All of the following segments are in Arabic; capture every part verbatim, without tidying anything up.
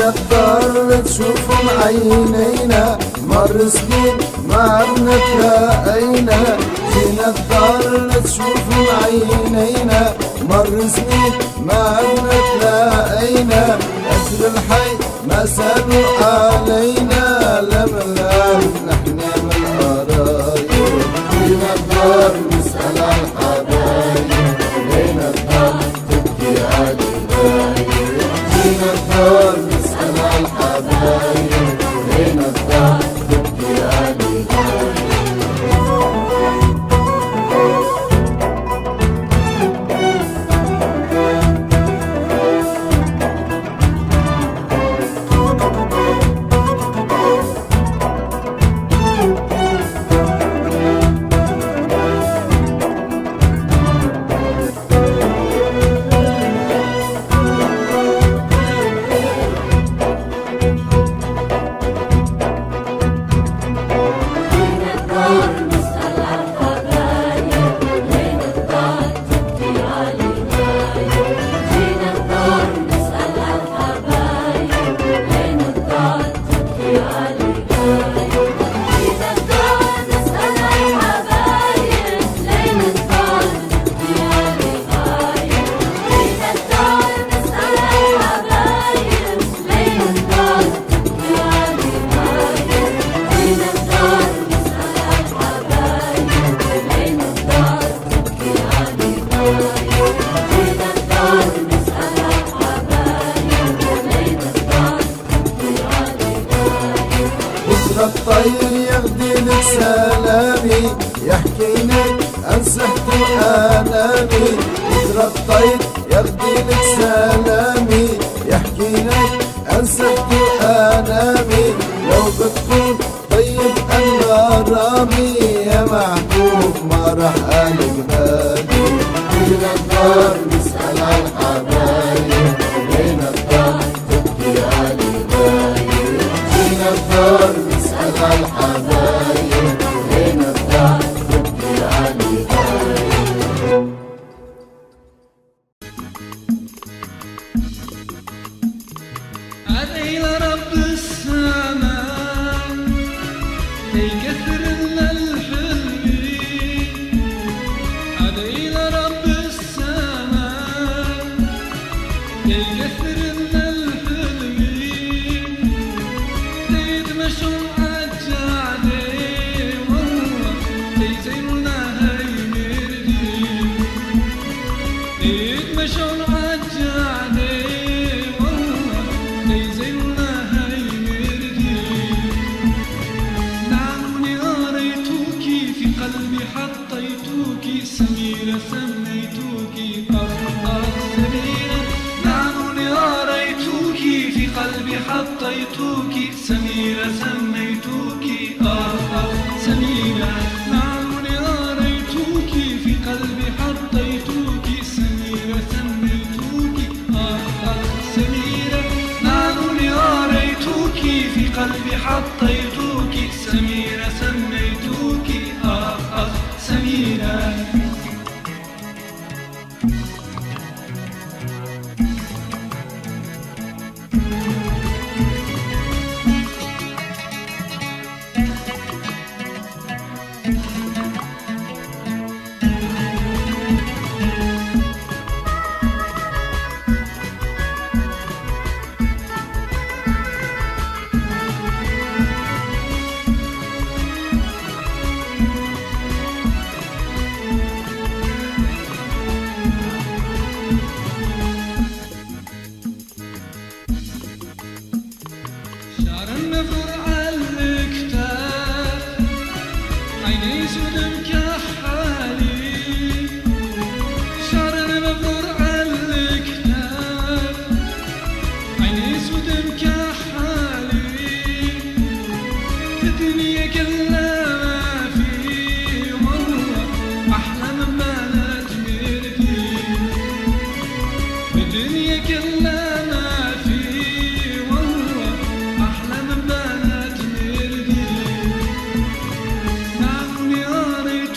نضطر تشوفهم عينينا، مر سنين ما عدنا تلاقينا. جينا نضطر تشوفهم عينينا، مر سنين ما عدنا تلاقينا. أجل الحي ما سالوا علينا، لا من الأهل نحنا من القرايب. جينا الدار نسأل على الحبايب، لينا الدار تبكي على الغايب. جينا الدار نسأل على الحبايب، لينا الدار تبكي على الغايب. الطير يغدي لك سلامي، يحكيني عن صحت وآلامي. بكرة الطير يغدي لك سلامي، يحكيني عن صحت وآلامي. لو بتكون طيب أنا رامي، يا محبوب ما راح ألق بالي. جينا الدار نسأل على الحبايب، لينا الدار تبكي على الغايب. جينا الدار نسأل على الحبايب، لينا الدار تبكي على الغايب. أدعي لرب السماء ليكثر لنا الحلمين. أدعي لرب السماء ليكثر لنا الحلمين. ليتمشوا عالجعدين والله ليزينونا هاي مردين. ليتمشوا عالجعدين والله ليزينونا هاي مردين. نعمني أريتوكي في قلبي حطيتوكي، سميرة سميتوكي أخ أخ سميرة. نعمني أريتوكي في قلبي حطيتوكي، سميرة سميتوكي أخ أخ سميرة. نعمني أريتوكي في قلبي حطيتوكي، سميرة سميتوكي أخ أخ سميرة. نعمني أريتوكي في قلبي حطيتوكي، سميرة سميتوكي أخ أخ سميرة. شعر النفر عالكتاف، عيني سود مكحالي. شعر النفر عالكتاف، عيني سود مكحالي. في الدنيا كلها ما في والله أحلى من بنات مردي. في الدنيا كلها ما في والله أحلى من بنات مردي. نعمني أريد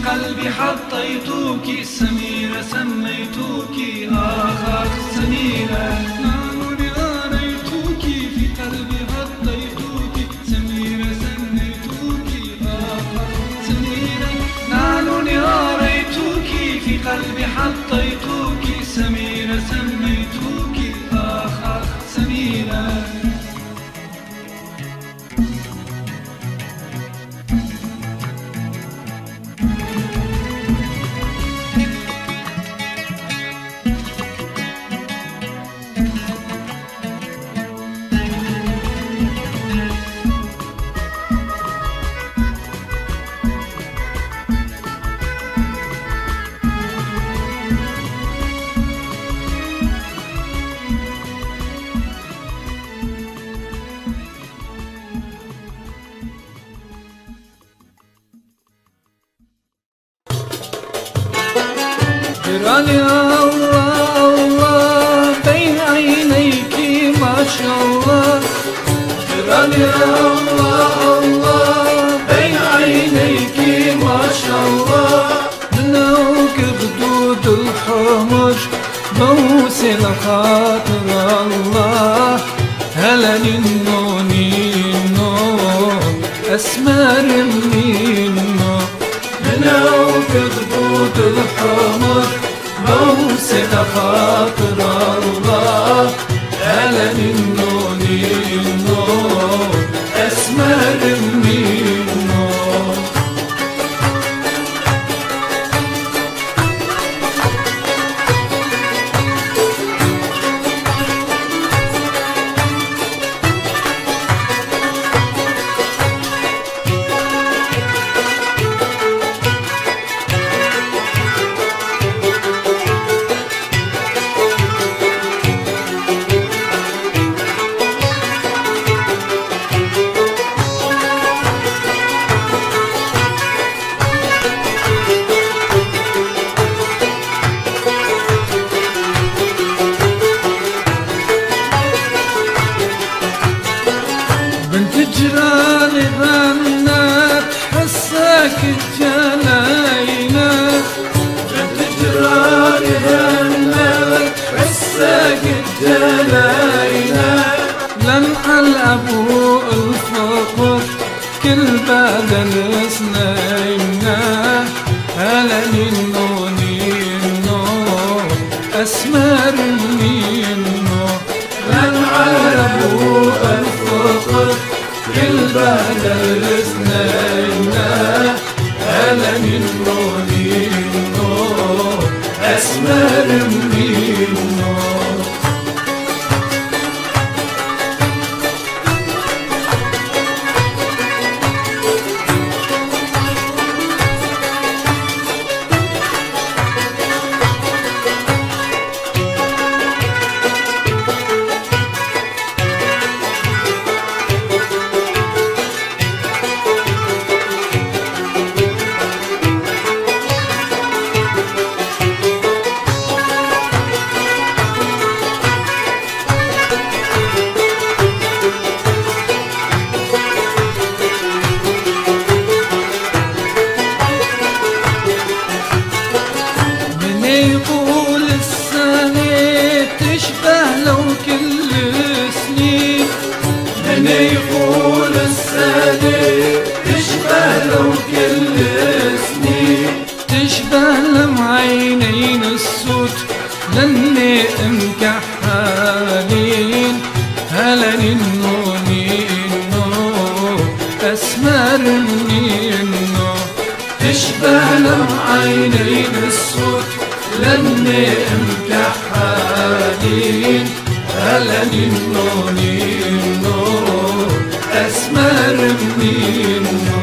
قلبي حطيتوك سميرة سميتوك آخ آخ سميرة نانوني غاريتوك في قلبي حطيتوك سميرة سميتوك آخ آخ سميرة نانوني غاريتوك في قلبي حطيتوك سميرة سميتوك آخ آخ سميرة جرالي الله الله بين عينيك ما شاء الله جرالي الله الله بين عينيك ما شاء الله منوك خدود الحمر موسل خاطر الله هلا نينو نينو اسمر منينو منوك خدود الحمر موسل خاطر الله هلا نينو نينو اسمر منينو جرالي غنت حسك الجلاينا بنت جرالي غنت حسك الجلاينا لمع الأبو الفقر كل بدل سنينا هلا نينو نينو أسمر نينو لمع الأبو الفقر كل بدل سنينا هلا نينو نينو أسمر نينو يقول السنة تشبه لو كل سنين من يقول السنة تشبه لو كل سنين تشبه لمعينين السود لني مكحالين هلا نينو نينو أسمر نينو تشبه لمعينين السود لني مكحالين هلا نينو نينو أسمر نينو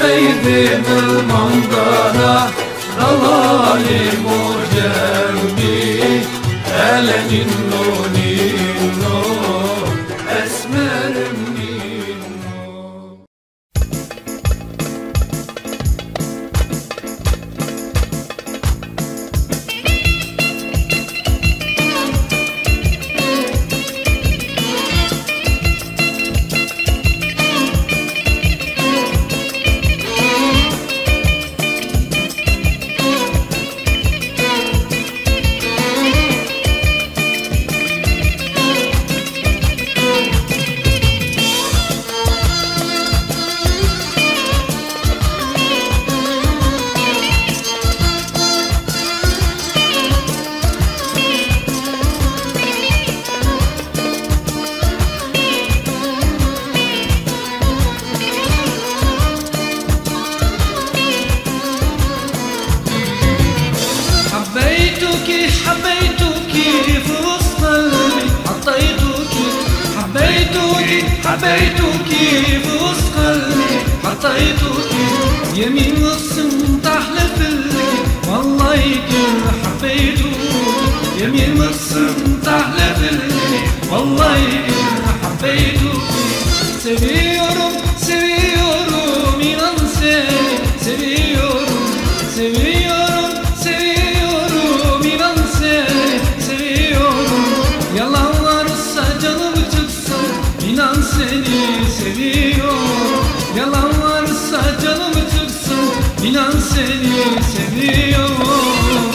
خيدم المنظرة ظلالم جنبي هلا ننو ننو أسمر منو. حبيتك في وسط قلبي حطيتك يمين مقسم تحلف لي والله كل حبيتك يمين مقسم تحلف لي والله كل حبيتك seviyorum seviyorum inan seni seviyorum seviyorum seviyorum inan seni seviyorum yalan varsa canım çıksın İnan seni seviyorum yalan varsa canım çıksın İnan seni seviyorum.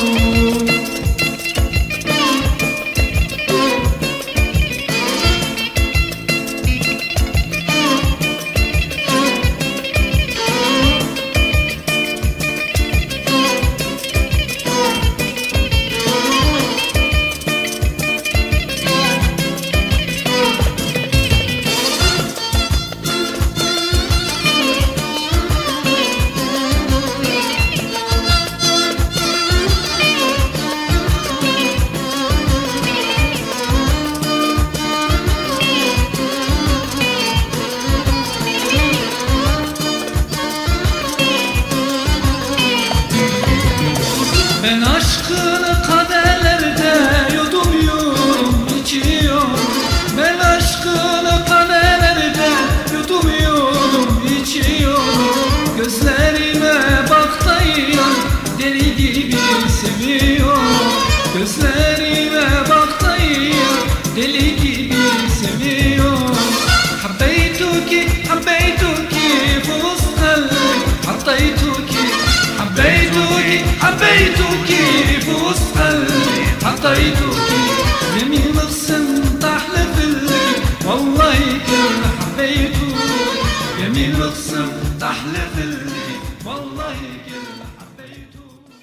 Ben aşkını kaderlerde yudumuyorum, içiyorum. Ben aşkını kaderlerde yudumuyorum, içiyorum. Gözlerime bak da inan, deli gibi seviyorum. Gözlerime bak da inan, deli gibi seviyorum. Habbeytuki, habbeytuki, fuz kalbi, hattaytuki. حبيتك حبيتك في وسط قلبي حطيتك يمين مقسم تحلف لي والله كل حبيتك يمين مقسم تحلف لي والله كل حبيتك.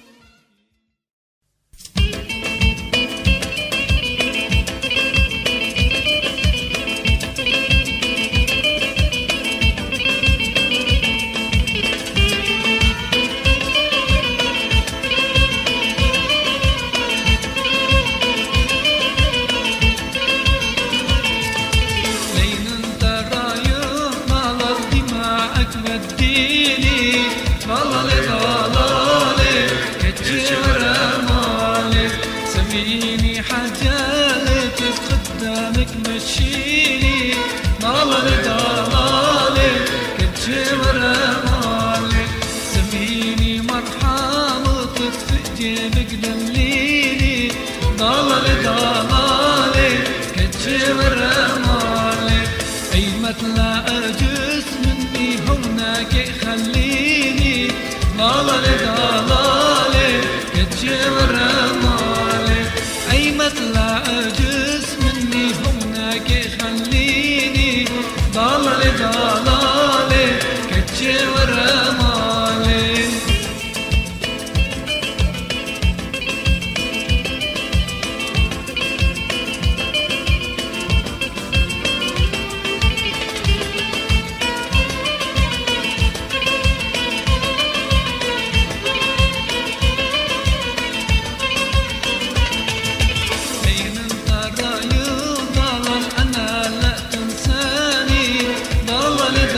سميني حاجالك قدامك مشيني ضلالي ضلالي كتجبر مالك سميني مرحمتك في جيبك دليني ضلالي ضلالي كتجبر مالك اي ما تلاقى جسمي هناك خليني ضلالي ضلالي كتجبر مالك اي ما تلاقى جسمي هناك خليني ضلالي ضلالي كتجبر مالك. ضلالي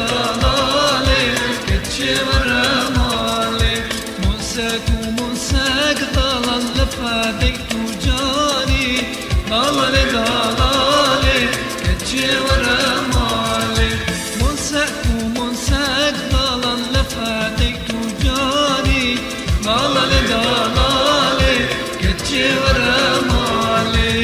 لدلالي كتشي ورمالي منسك ومنسك ضلال لفاتك تجاري ضلال لدلالي كتشي ورمالي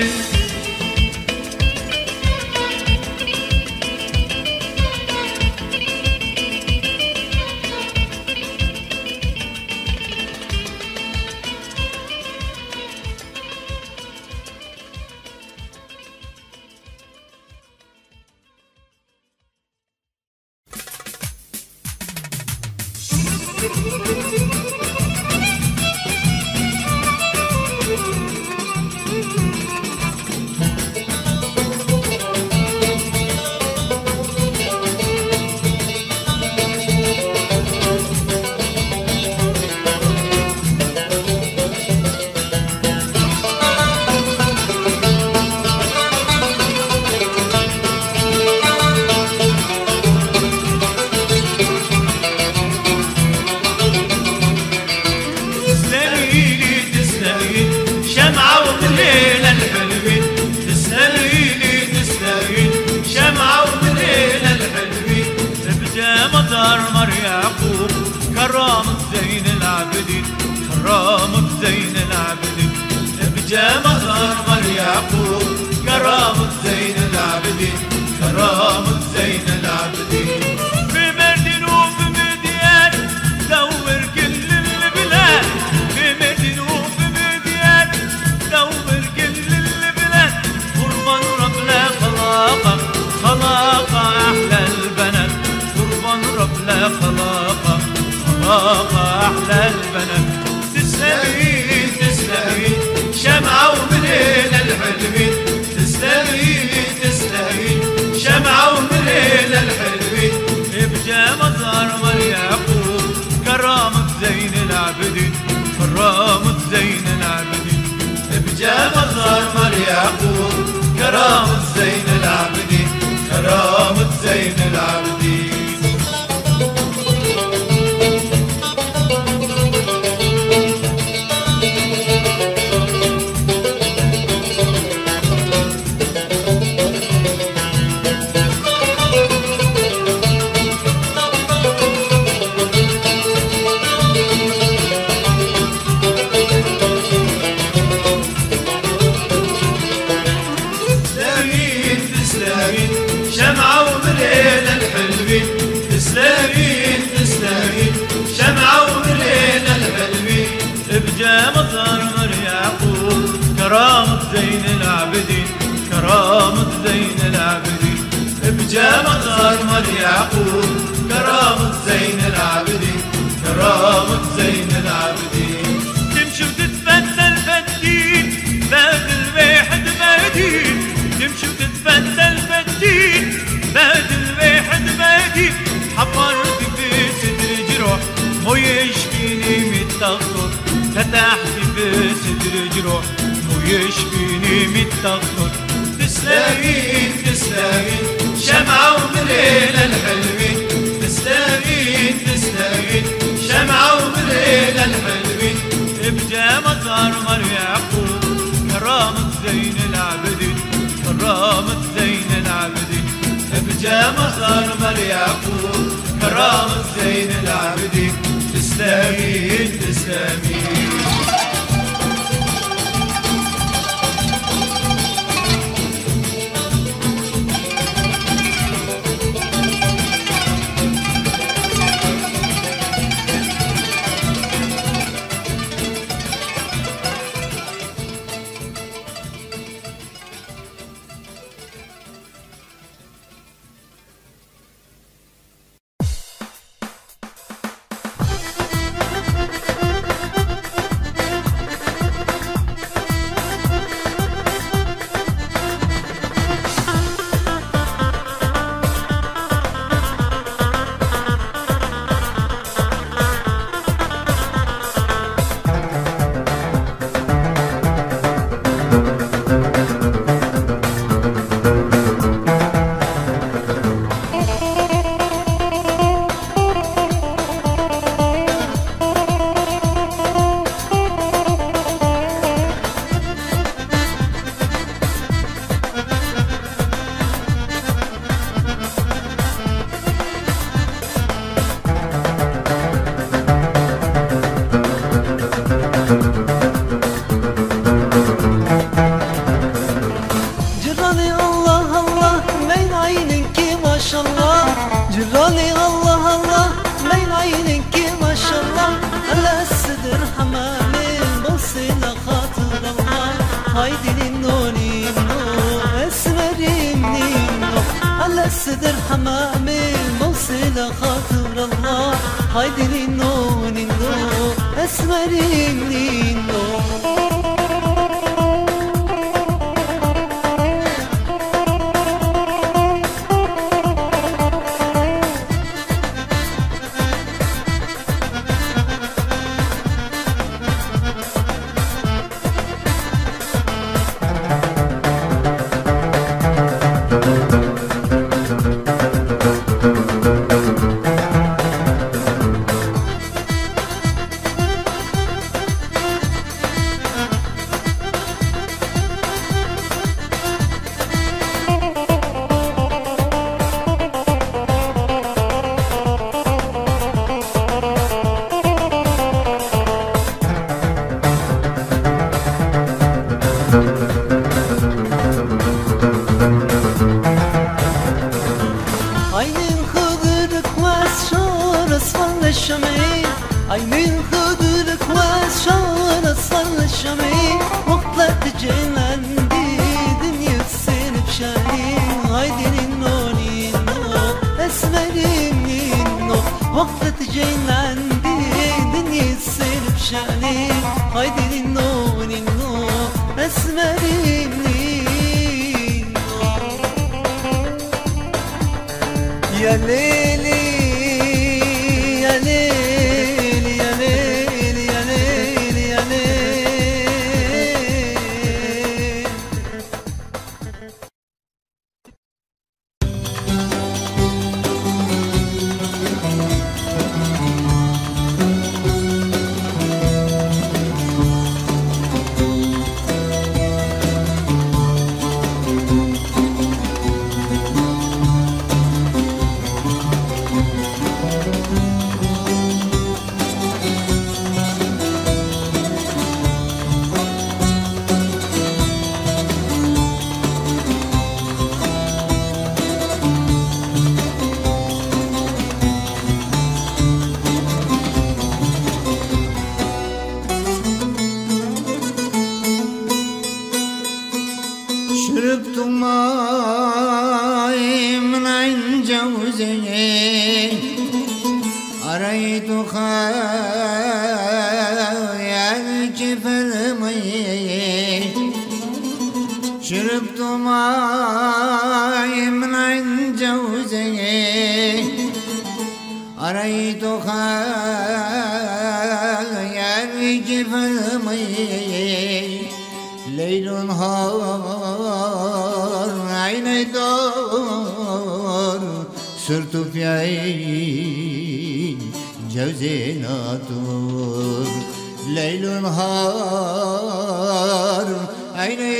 كرامة زين العابدين كرامة زين العابدين بجا مظهر يعقوب كرامة زين العابدين كرامة زين العابدين في مردين وفي مديان دور كل البلاد في مردين وفي مديان دور كل البلاد قربان رب لا خلاقه خلاقه احلى البنات قربان رب لا خلاقه أحلى البنات تسلمين تسلمين شمعة ومنين الحلوين تسلمين تسلمين شمعة ومنين الحلوين بجا مظهر مر يعقوب كرامة زين العابدين كرامة زين العابدين بجا مظهر مر يعقوب كرامة زين العابدين كرامة زين العابدين شمعة ومليل الحلوين تسلمين تسلمين شمعة ومليل الحلوين بجا مظهر مر يعقوب كرامة زين العابدين كرامة زين العابدين بجا مظهر مر يعقوب كرامة زين العابدين كرامة زين العابدين تمشي وتتفتى الفتين باب الواحد مدين تمشي وتتفتى الفتين باب الواحد مدين حفرت في صدر جروح مو يشفيني متأخر فتحت في صدر جروح مو يشفيني متأخر تسلمين تسلمين شمعة ومليل الحلوين تسلمين تسلمين شمعة ومليل الحلوين بجا مظهر مر يعقوب كرامة زين العابدين كرامة زين العابدين بجا مظهر مر يعقوب كرامة زين العابدين تسلمين تسلمين صدر حمامي موصل خاطر الله هايدي نينو نينو اسمري نينو عينين خدرك واشار اصل الشمعي وقتها تجين عندي دنيا السين بشالي هايدي نينو نينو اسمري نينو وقتها تجين عندي دنيا السين بشالي هايدي نينو نينو اسمري نينو يا ليلي يا ليلي شربت ماي من عين جوزي أريت خيالك في المي شربت ماي من عين جوزي أريت خيالك في المي ليل نهار عيني دار صرت في عين جوزي ناطور ليل نهار عيني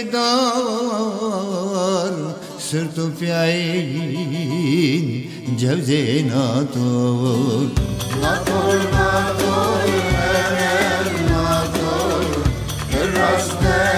دار صرت في عين جوزي ناطور ناطور ناطور ناطور الراس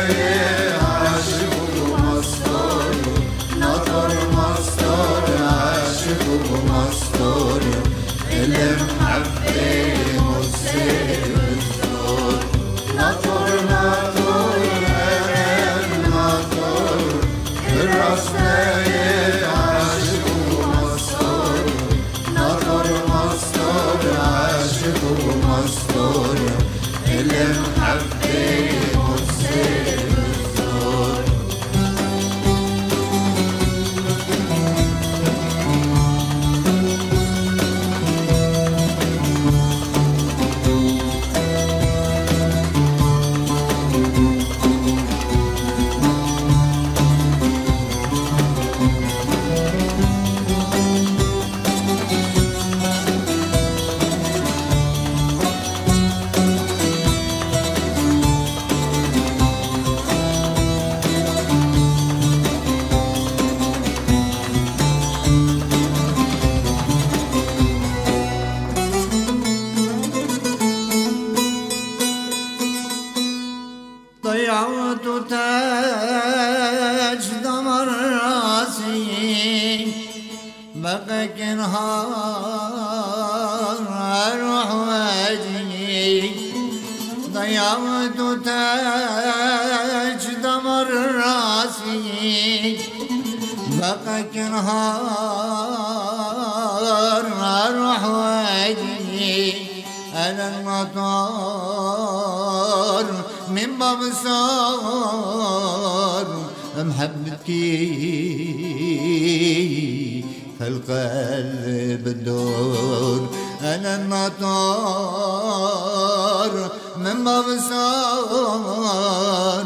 ضيعت تاج دمر راسي بقى كنهار اروح واجي ضيعت تاج دمر راسي بقى نهار اروح واجي انا المطار من باب صار محبتكي فالقلب الدور انا المطار من باب صار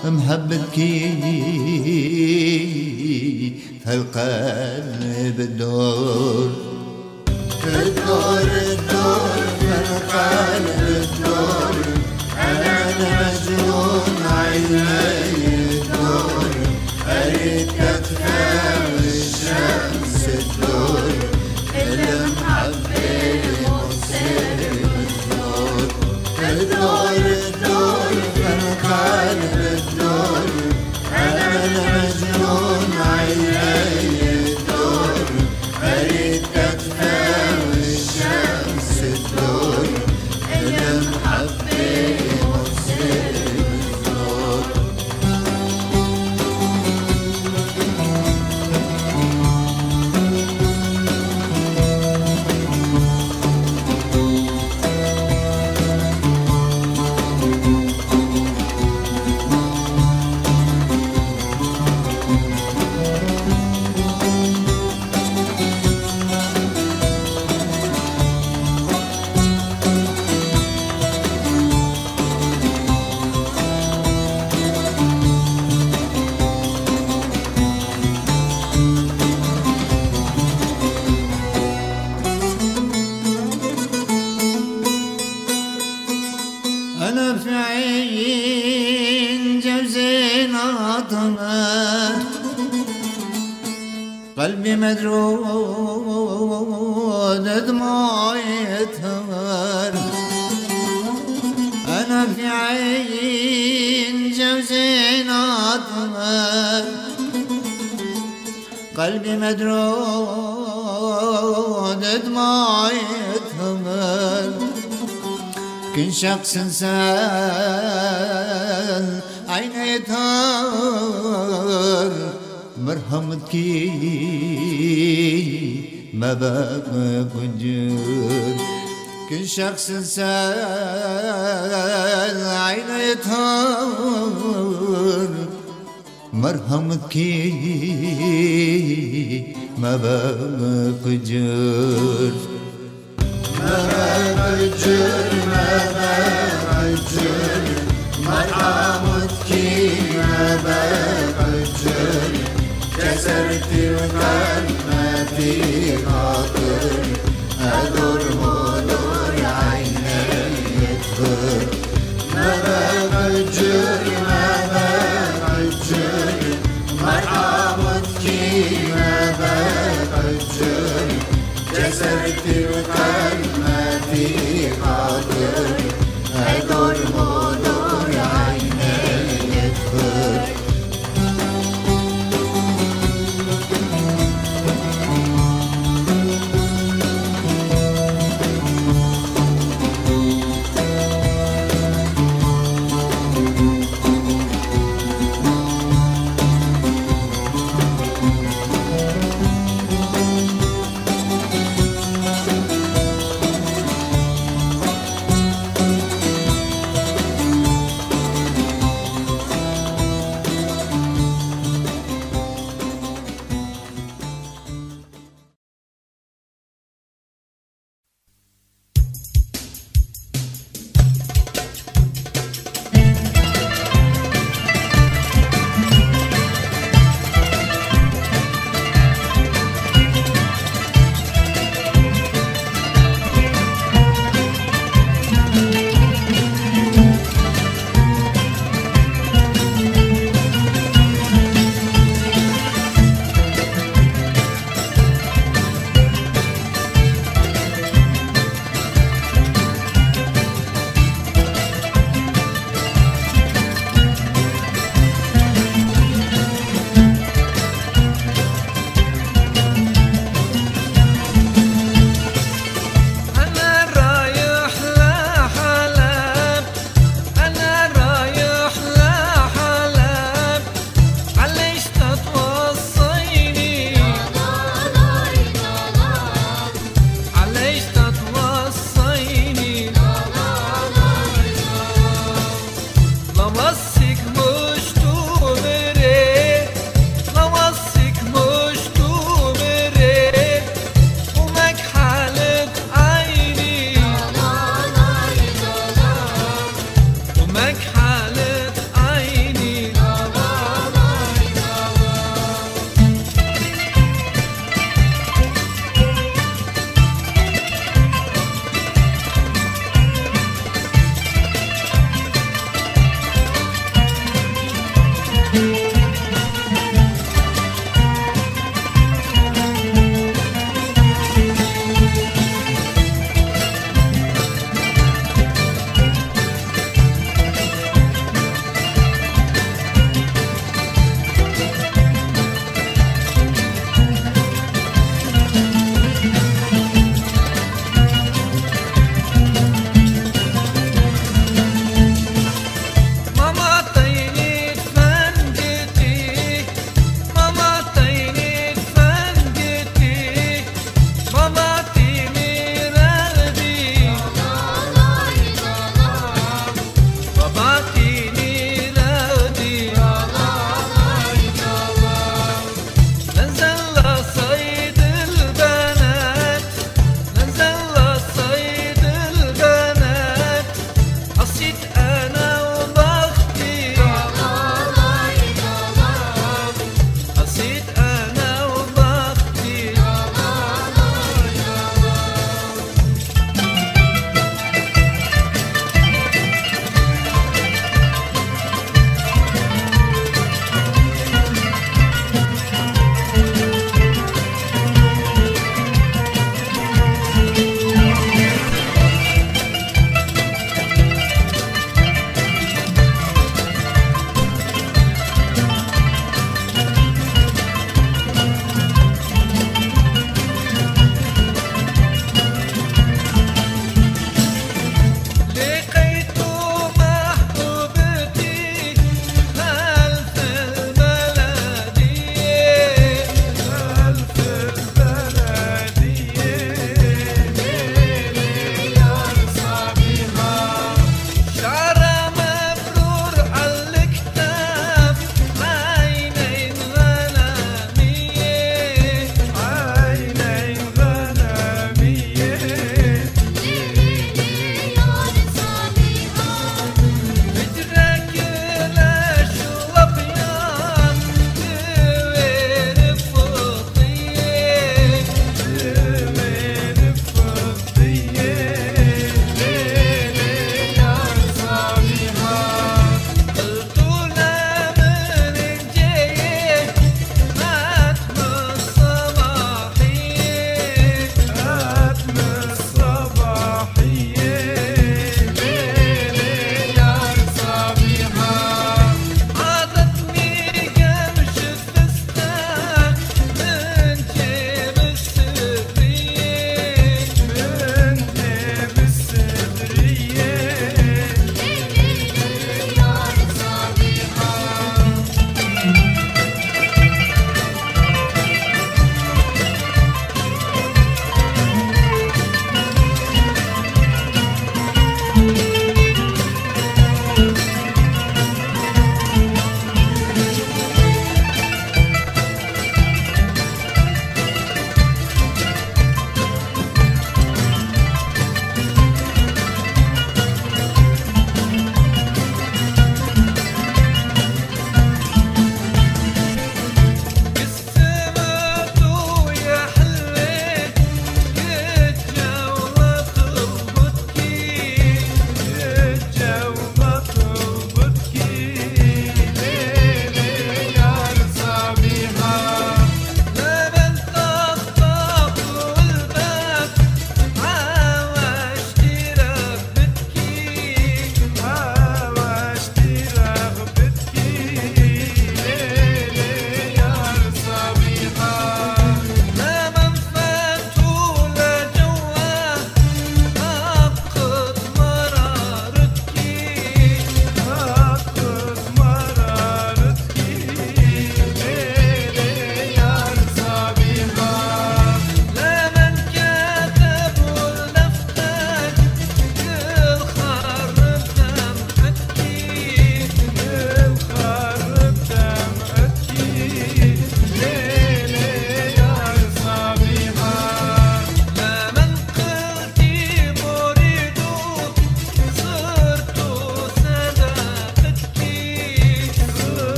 محبتكي فالقلب الدور الدور الدور فالقلب الدور أنا مجنون عيني الدور أريد أتفهم الشمس الدور المحبة مصير الدور الدور الدور فالقلب الدور أنا مجنون عيني الدور أريد أتفهم الشمس الدور المحبة مصير الدور أنا في عين جوزين عطمت قلبي مدرود دموعي تهر أنا في عين جوزين عطمت قلبي مدرود دموعي تهر كل شخص سال عينه يطهر مرحمتكي ما بقى فجر كل شخص سال عينه يطهر مرحمتكي ما بقى فجر ما بجر ما بجر مرحمتكي ما بجر كسرت القلب ما في خاطر أدور مدور عيني يدخل ما بجر ما بجر مرحمتكي ما بجر كسرت القلب ما في خاطر أدور مدور عيني يدخل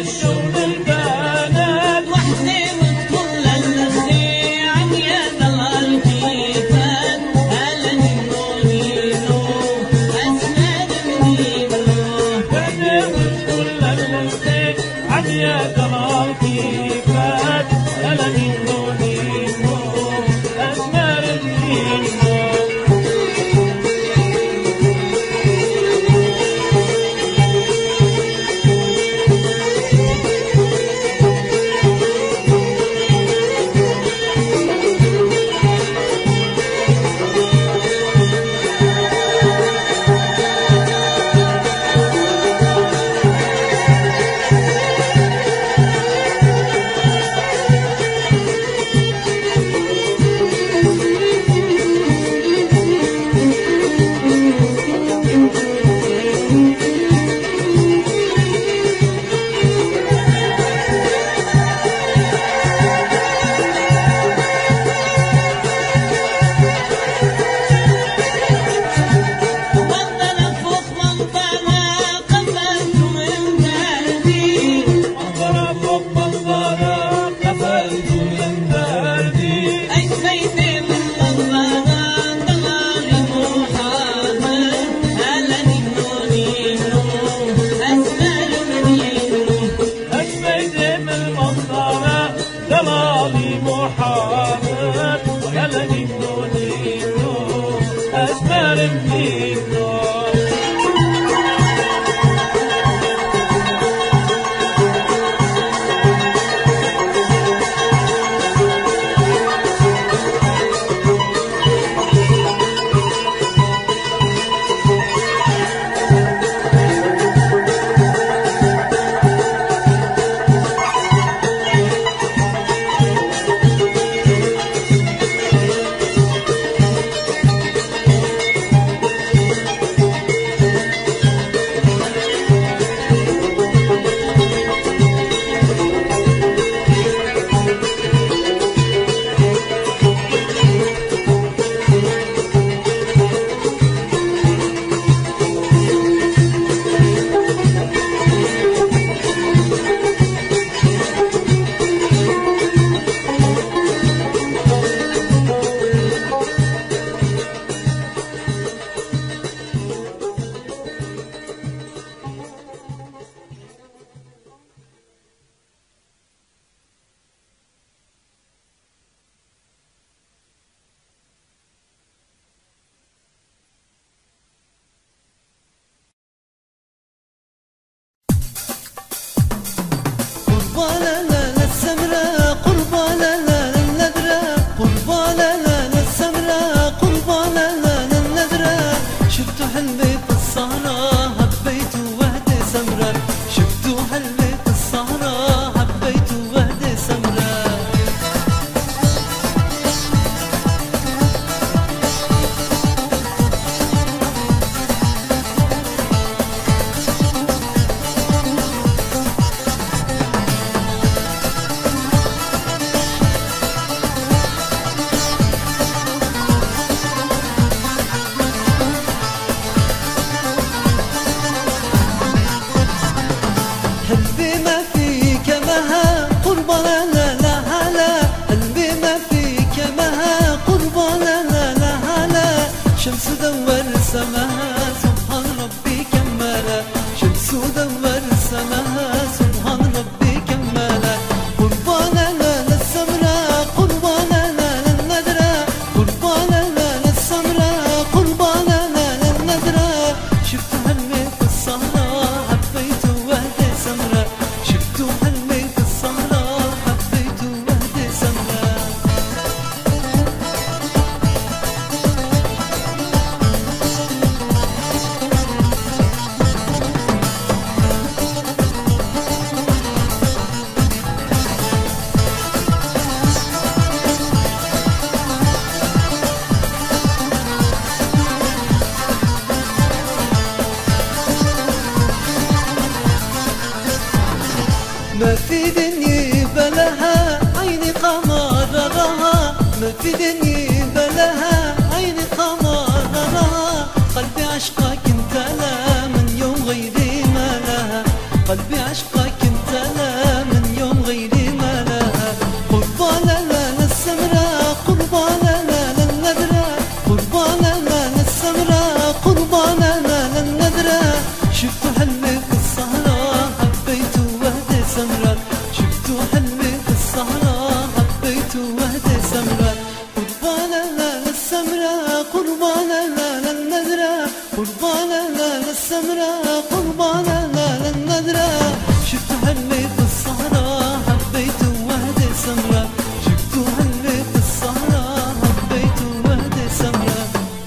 الشغل البنات وحدي وكل النسي عن يد الكيفان هلا نونينو أسمر منينو وحدي وكل النسي عن يد الكيفان هلا نونينو أسمر منينو ما في دنيا بلها عيني قمرها، ما في دنيا بلها عيني قمرها. قلبي عشقك انت لا من يوم غيري ما لها، قلبي عشقك انت غزالة من يوم غيري ما لها قربان لا للسمرة قربان لا للنذرة قربان لا للسمرة قربان لا للنذرة شفتوا حلمك السهرة حبيتوا وهدي سمرة شفتوا حلمك السهرة حبيتوا وهدي سمرة قربان لا للسمرة قربان لا للنذرة قربان لا للسمرة قربان لا للنذرة شفتوا حلمك السهرة حبيتوا وهدي سمرة شفتوا حلمك السهرة حبيتوا وهدي سمرة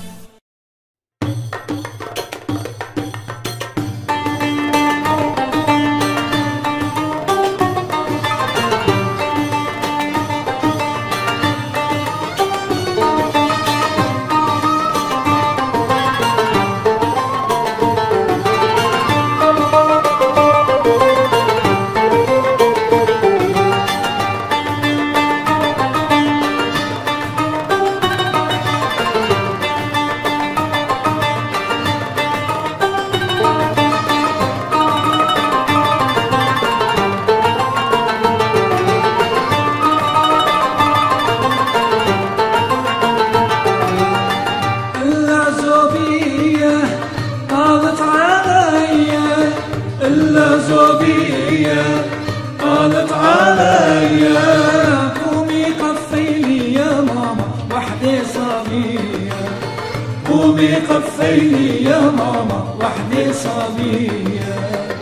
إلا زوبية قالت عليا قومي قفيلي يا ماما وحدي صبية قومي قفيلي يا ماما وحدي صبية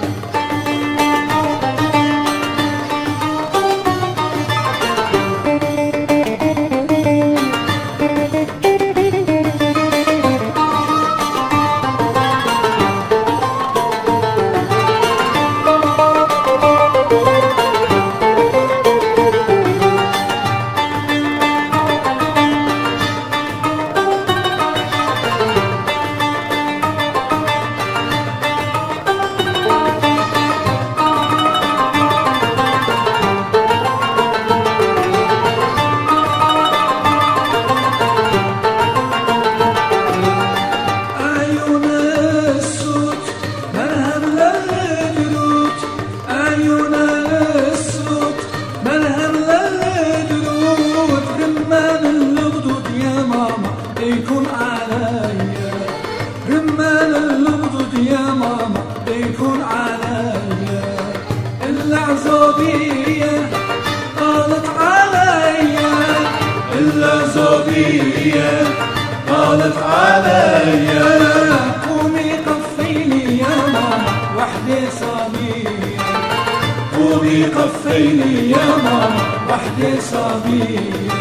يكون عليا رمال الغدود يا ماما يكون عليا العزوبية قالت عليا العزوبية قالت عليا قومي قفيني يا ماما وحدي صبية قومي قفيني يا ماما وحدي صبية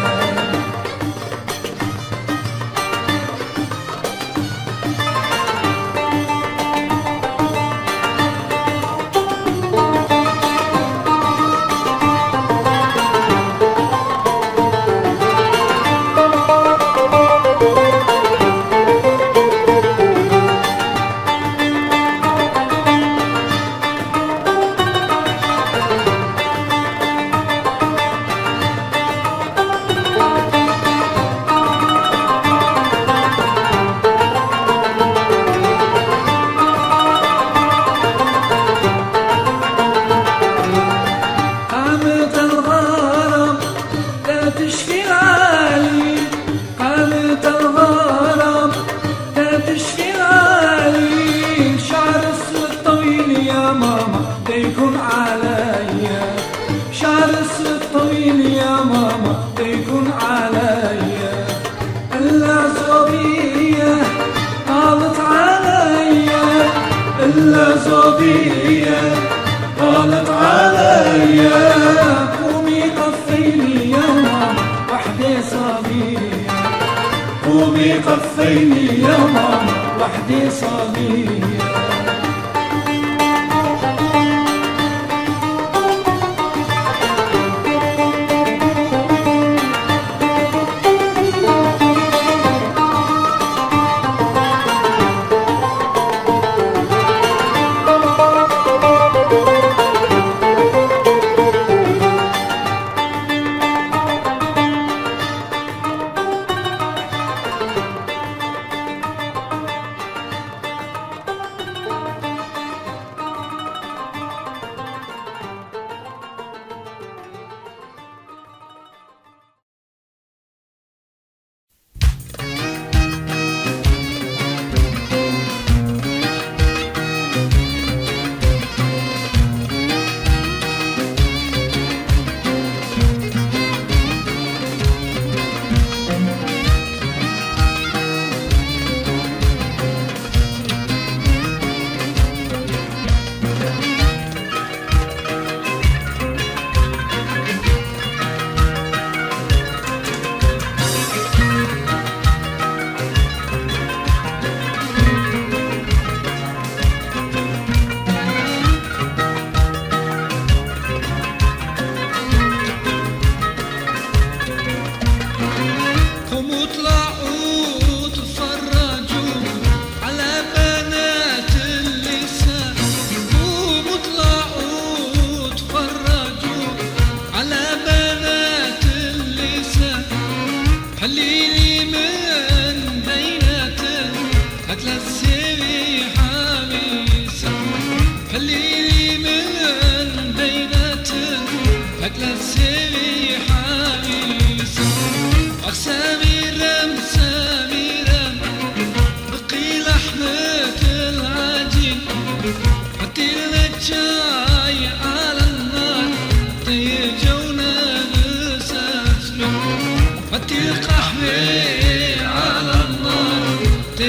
يكون عليا شعر الطويل يا ماما يكون عليا العزوبية قالت عليا العزوبية قالت عليا قومي قفيني يا ماما وحدي صبية قومي قفيني يا ماما وحدي صبية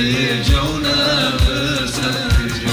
تيجونا بسفري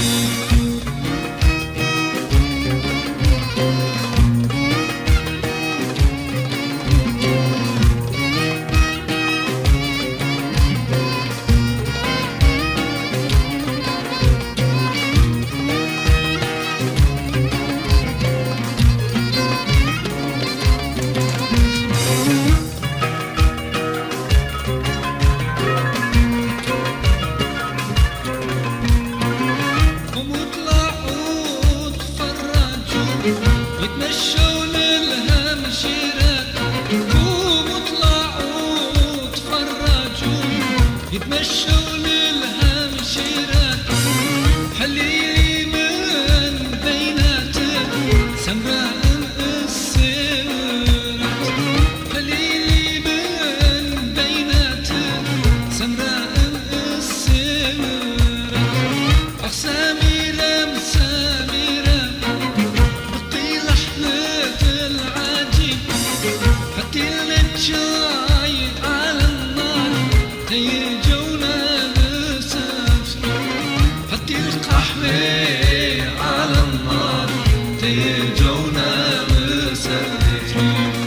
يتمشوا للهمشيرات قوموا اطلعوا تفرجوا يتمشوا للهمشيرات حليلي من بيناتهم سمراء السمرات حليلي من بيناتهم سمراء السمرات أخ سميرة مساميرة الشاي على النار تيجونا بسفري حتى القحوة على النار تيجونا بسفري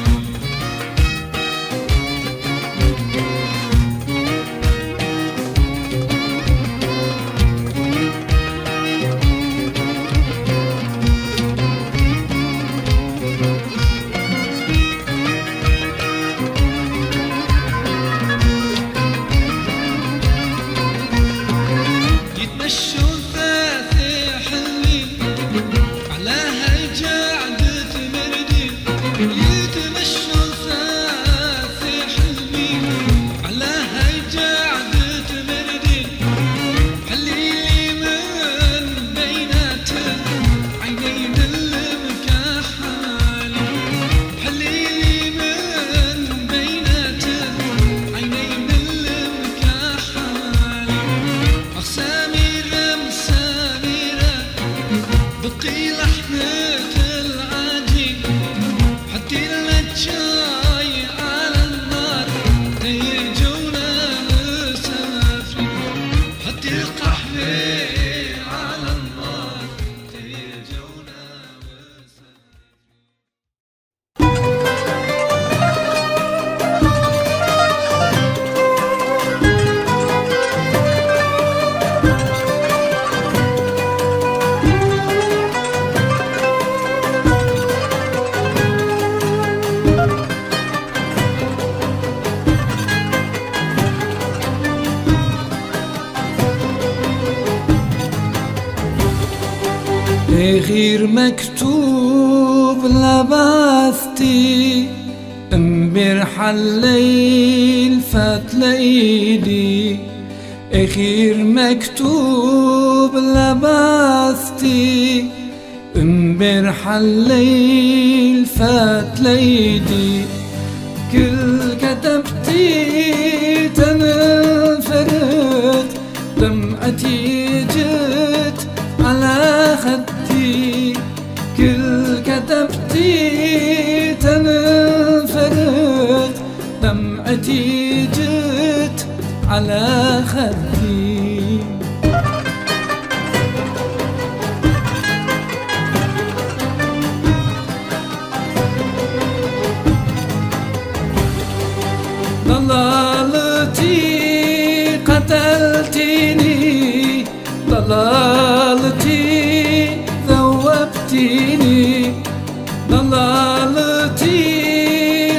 يتمشوا ثلاثة حلوين على هالجعدة مردين يتمشوا ثلاثة حلوين على هالجعدة مردين حليلي من بيناتهم عينين المكحالين حليلي من بيناتهم عينين المكحالين سميرة مساميرة بقي لحمة العجين حتى الشاي على النار تيجونا مسافرين حتى القحوة على النار تيجونا غير مكتوب لبثتي امبارح الليل فات ليدي غير مكتوب لبثتي امبارح الليل فات ليدي كل كتبتي تنفرد دمعتي جت على خدي كل كتبتي تنفرد دمعتي جت على خدي ضلالتي قتلتني ضلالتي ذوبتني ضلالتي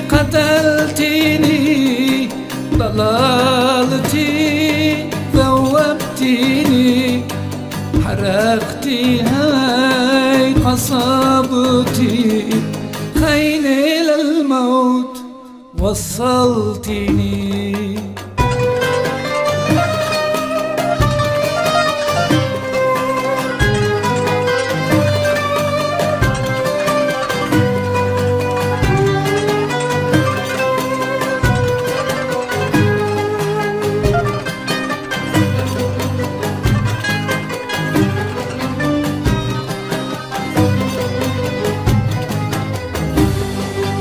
قتلتني ضلالتي ذوبتني حرقتي هاي قصبتي خيلي للموت وصلتني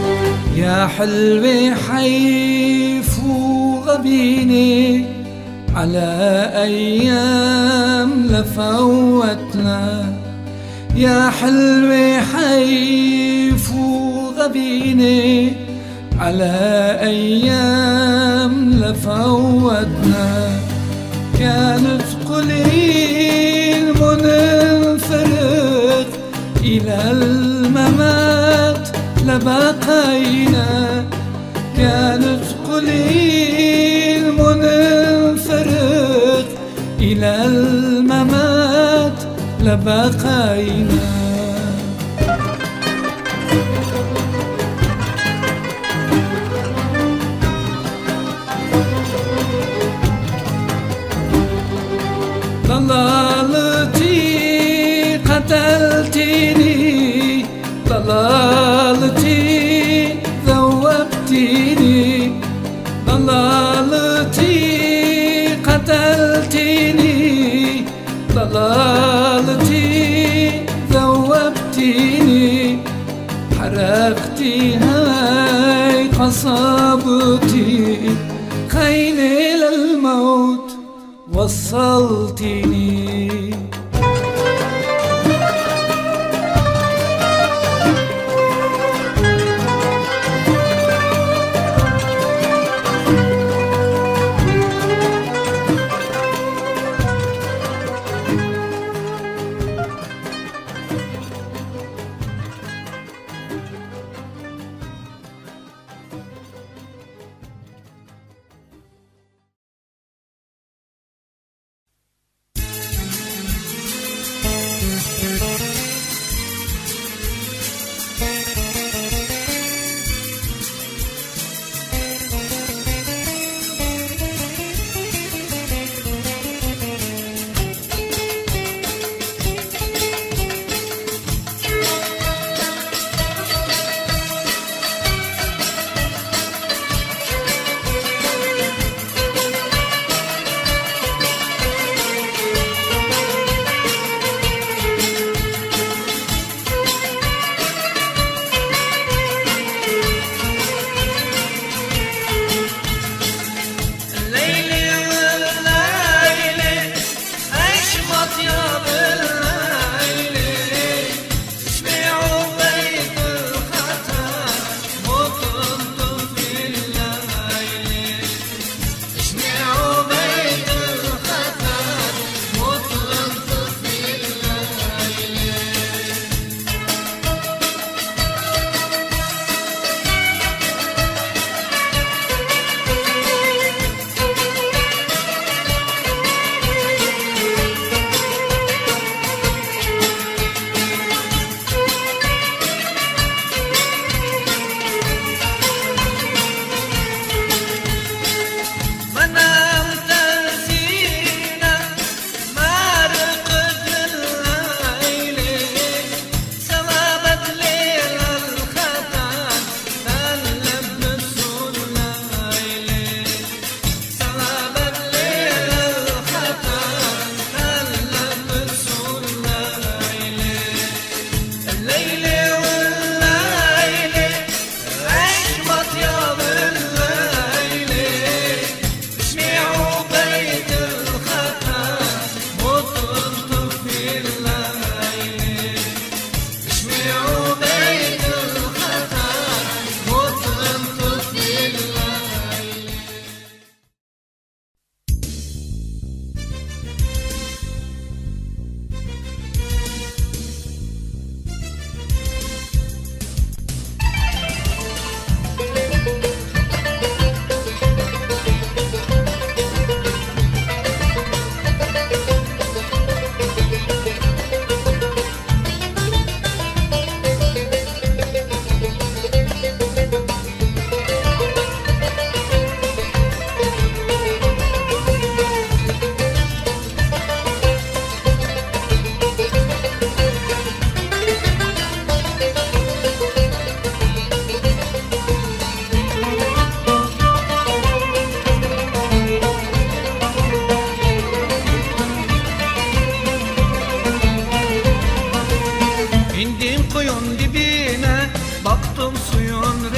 يا حلوة حيف وغبيني على أيام لفوتنا يا حلوة حيف وغبيني على أيام لفوتنا كانت قليل منفرق إلى الممات لبقينا كانت قليل منفرق إلى الممات لبقينا ضلالتي قتلتني ضلالتي ذوبتني ضلالتي قتلتني ضلالتي ذوبتني حرقتي هاي قصبتي خيني للموت وصلتني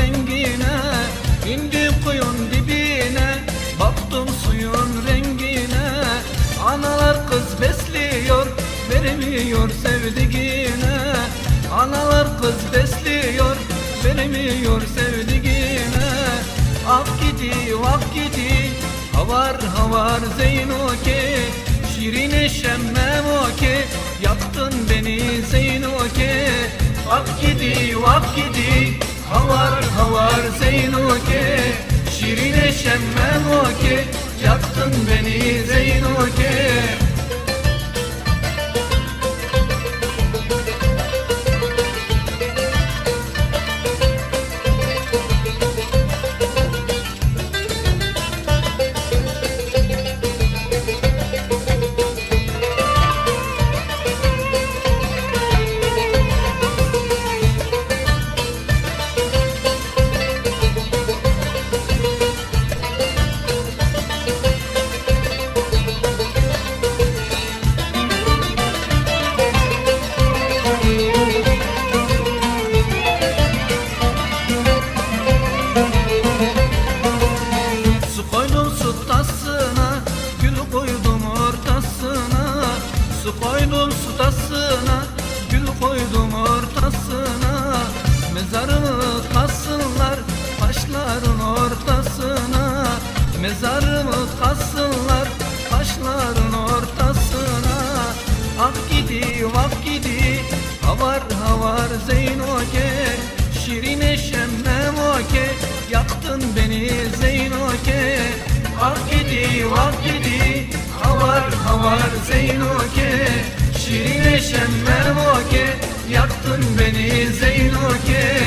İndim kuyun dibine, baktım suyun rengine. Analar kız besliyor, veremiyor sevdiğine. Analar kız besliyor, veremiyor sevdiğine. Ak gidi, vak gidi, havar havar Zeynoke. Şirine şemmem oke, yaktın beni Zeynoke. Ak gidi, vak gidi, havar havar Zeynoke. Şirine şemmem oke, yaktın beni Zeynoke. Mezarımı kassınlar taşların ortasına. Ak gidi vak gidi, havar havar Zeynoke. Şirine şemmem oke, yaktın beni Zeynoke. Ak gidi vak gidi, havar havar Zeynoke. Şirine şemmem oke, yaktın beni Zeynoke.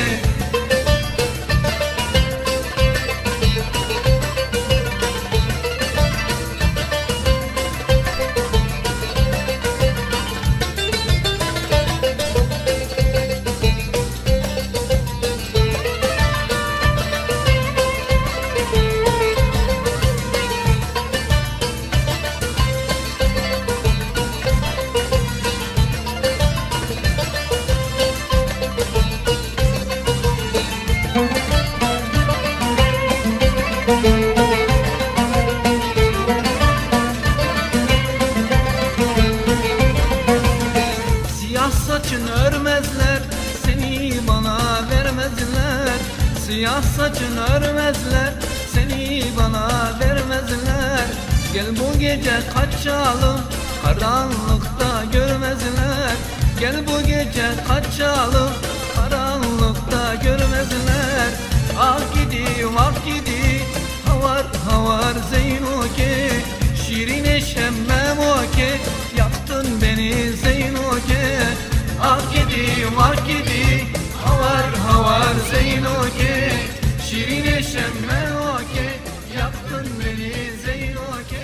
Siyah saçını örmezler, seni bana vermezler. Siyah saçını örmezler, seni bana vermezler. Gel bu gece kaçalım, karanlıkta görmezler. Gel bu gece kaçalım, karanlıkta görmezler. Ah gidi vak gidi, havar havar Zeynoke. Şirine şemmem oke, yaktın beni Zeynoke. Ah gidi vak gidi, havar havar Zeynoke. Şirine şemmem oke, yaktın beni Zeynoke.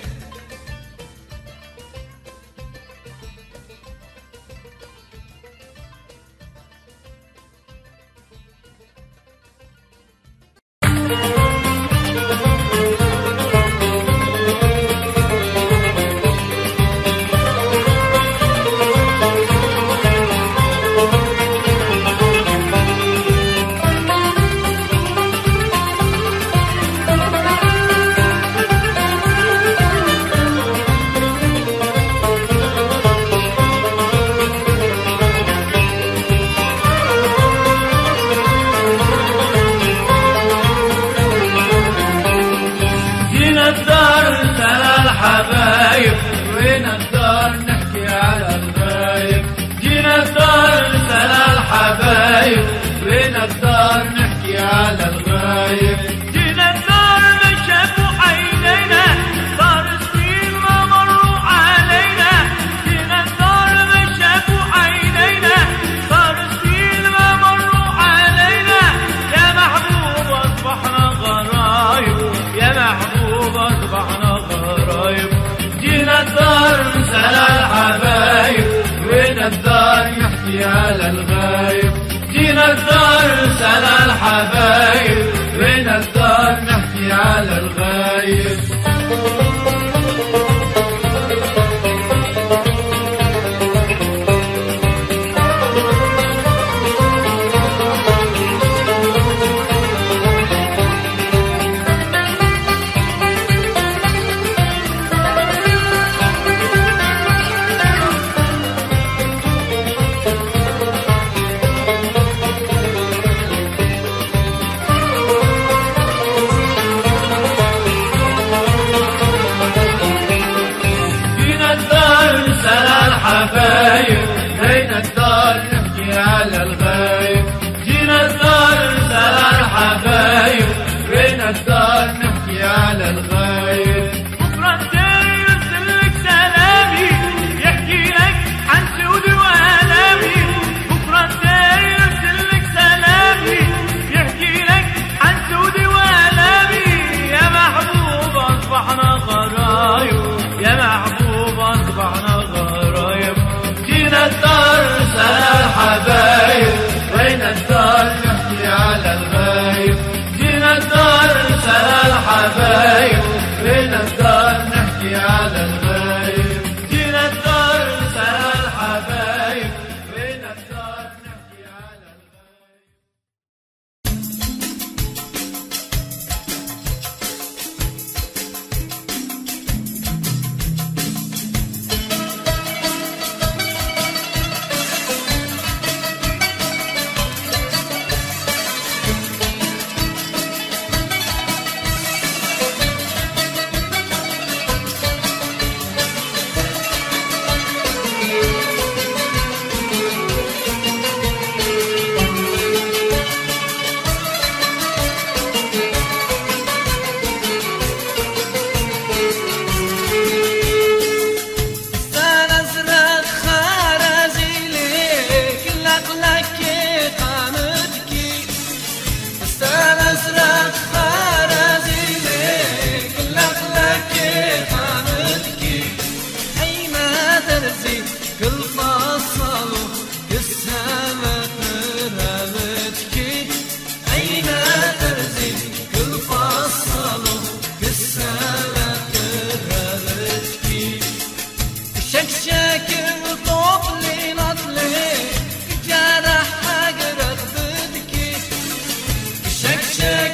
الحبايب وين الدار نحكي على الغايب. جينا الدار سلا الحبايب وين الدار نحكي على الغايب. جينا الدار من شافوا عينينا صار سنين ما مروا علينا. جينا الدار من شافوا عينينا صار سنين ما مروا علينا. يا محبوب اصبحنا غرايب يا محبوب اصبحنا غرايب. جينا الدار سلا الحبايب وين الدار نحكي على الغايب. جينا الدار سلا الحبايب وين الدار نحكي على الغايب.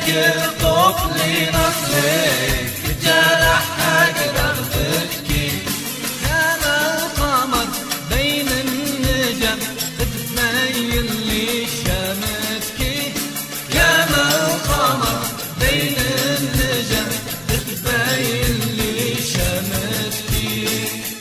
كل طفل نخلك جرح أقدر تبكي كان القمر بين النجم تبين لي شمتكي كان القمر بين النجم تبين لي شمتكي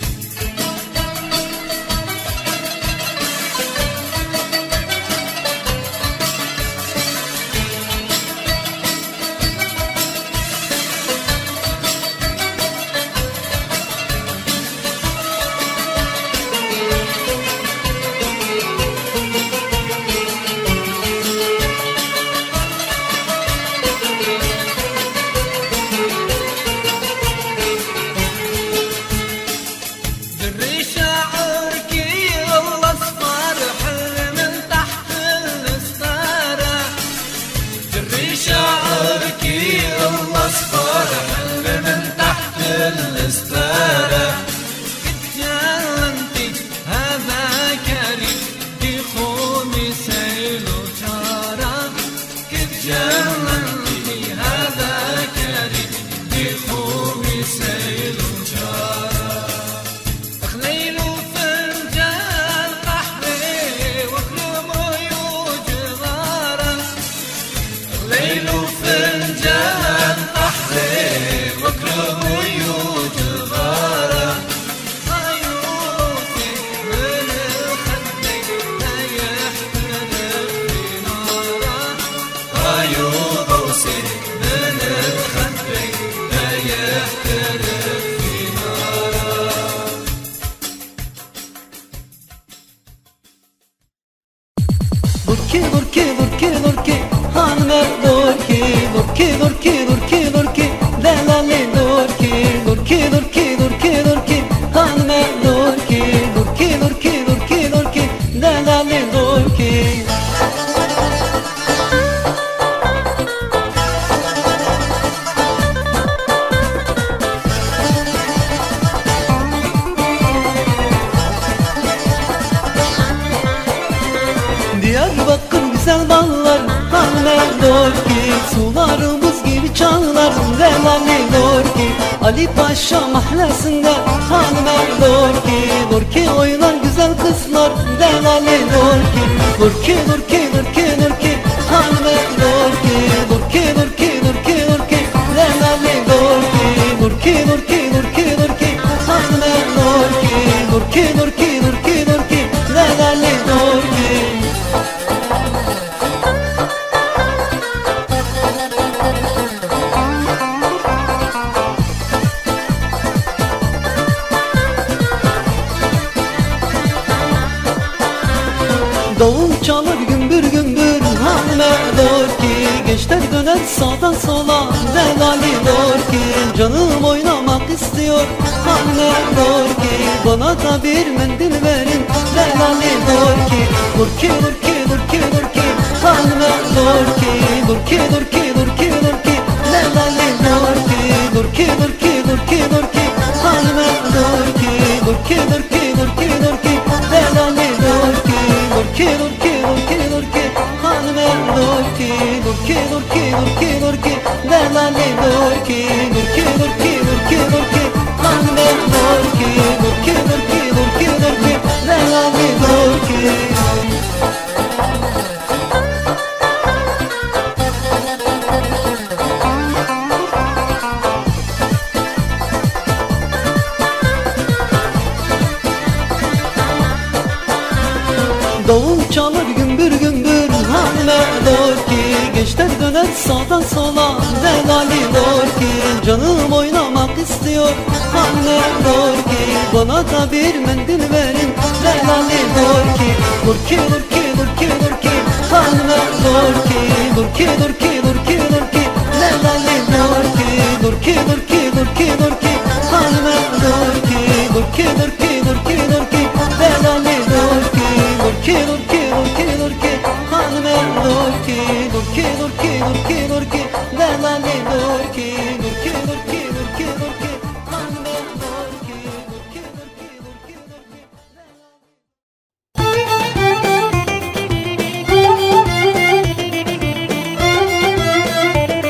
Burki burki burki burki hanme burki burki burki burki burki delali burki burki burki burki burki hanme burki burki burki burki burki delali burki Diyarbakır güzel ballar hanme dorki sular buz gibi çağlar delali dorki Ali Paşa mahallesinde hanme dorki dorki oynar güzel kızlar delali dorki dorki dorki dorki dorki hanme dorki dorki dorki dorki dorki delali dorki dorki dorki dorki dorki hanme dorki dorki dorki dorki dorki delali dorki Davul çalır gümbür gümbür hanme dorki gençler döner sağdan sola delali dorki canım oynamak istiyor hanme dorki bana da bir mendil verin delali dorki dorki dorki dorki dorki hanme dorki dorki dorki dorki dorki delali dorki dorki dorki dorki dorki hanme dorki dorki dorki dorki dorki delali dorki dorki dorki dorki dorki hanme dorki dorki dorki dorki dorki delali dorki dorki dorki dorki dorki hanme dorki dorki dorki dorki dorki delali dorki Davul çalır gümbür gümbür hanme dorki gençler döner sağdan sola delali dorki canım oynamak istiyor hanme dorki bana da bir mendil verin delali dorki dorki dorki dorki dorki hanme dorki dorki dorki dorki dorki delali dorki dorki dorki dorki dorki hanme dorki dorki dorki dorki dorki delali dorki dorki dorki dorki dorki hanme dorki dorki dorki dorki dorki delali dorki dorki dorki dorki dorki hanme dorki dorki dorki dorki dorki delali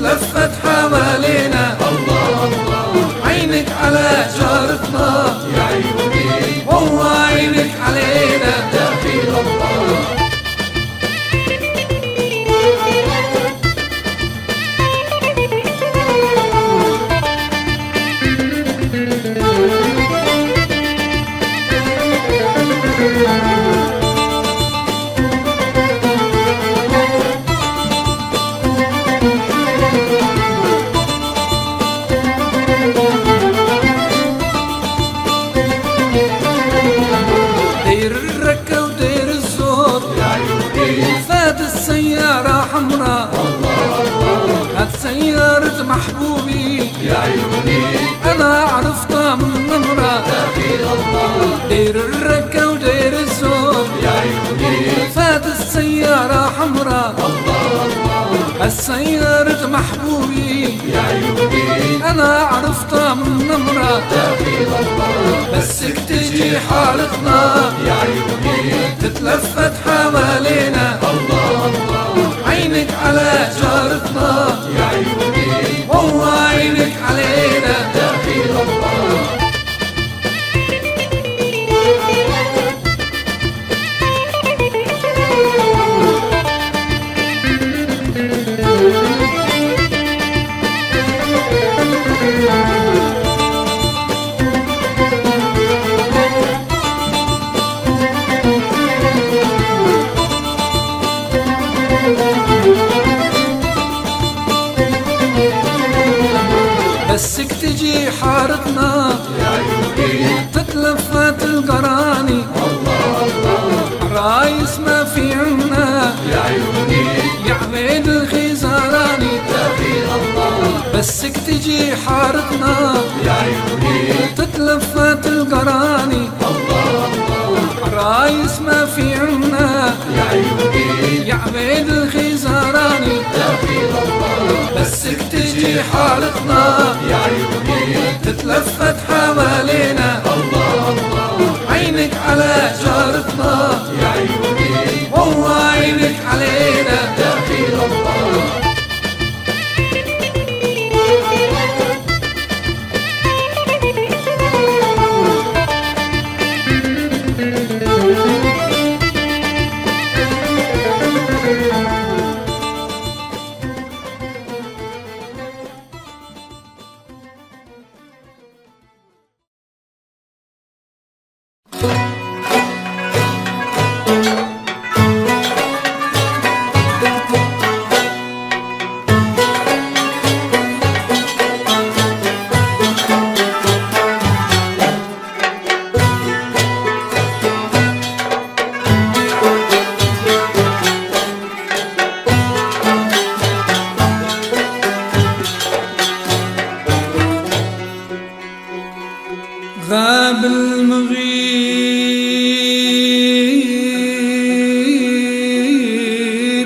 تتلفت حوالينا. الله الله عينك على جارتنا يا عيوني، والله عينك علينا دخيل الله. دير الركة ودير الزور يا عيوني، فات السيارة حمراء. الله الله هات سيارة محبوبي يا عيوني، أنا عرفتها من نمرة دخيل الله. دير الركة ودير الزور يا عيوني، فات السيارة حمراء. الله الله السيارة محبوبي يا عيوني، أنا عرفتها من نمرة دخيل الله. بسك تجي حالتنا يا عيوني، تتلفت حوالينا. الله الله عينك على جارتنا يا عيوني، والله عينك علينا دخيل الله. بسك تجي حارتنا يا عيوني، تتلفت القراني. الله الله عرايس ما في عنا يا عيوني، يا عبيد الخزاراني دخيل الله. بسك تجي حارتنا يا عيوني، تتلفت القراني. الله الله عرايس ما في عنا يا عيوني، يا عبيد الخزاراني دخيل الله. بسك تجي حارتنا يا عيوني، تتلفت حوالينا. الله الله عينك على جارتنا يا عيوني، والله عينك علينا دخيل الله. غاب المغيب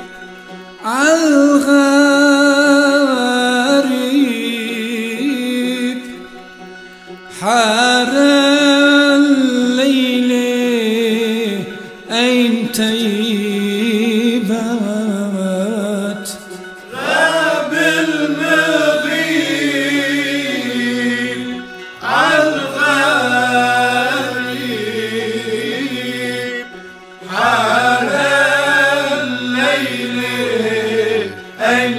عالغريب، حار الليل أين تيبات. غاب المغيب عالغريب، حار الليل أين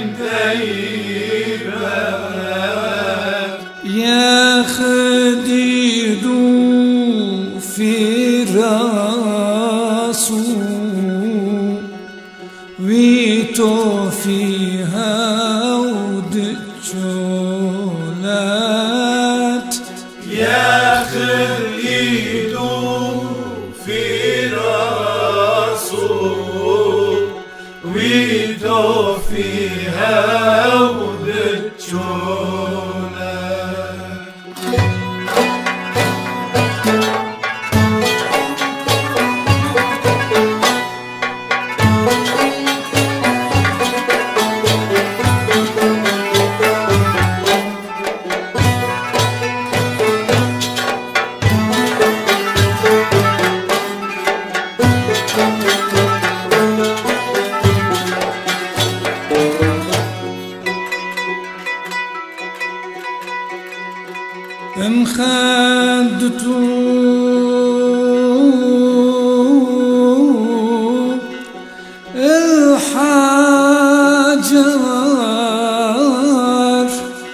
تيبات. يا خديد في راسه ويتو فيها ودجولات. يا خديد في راسه ويتو فيها ودجولات. مخدتو الحجر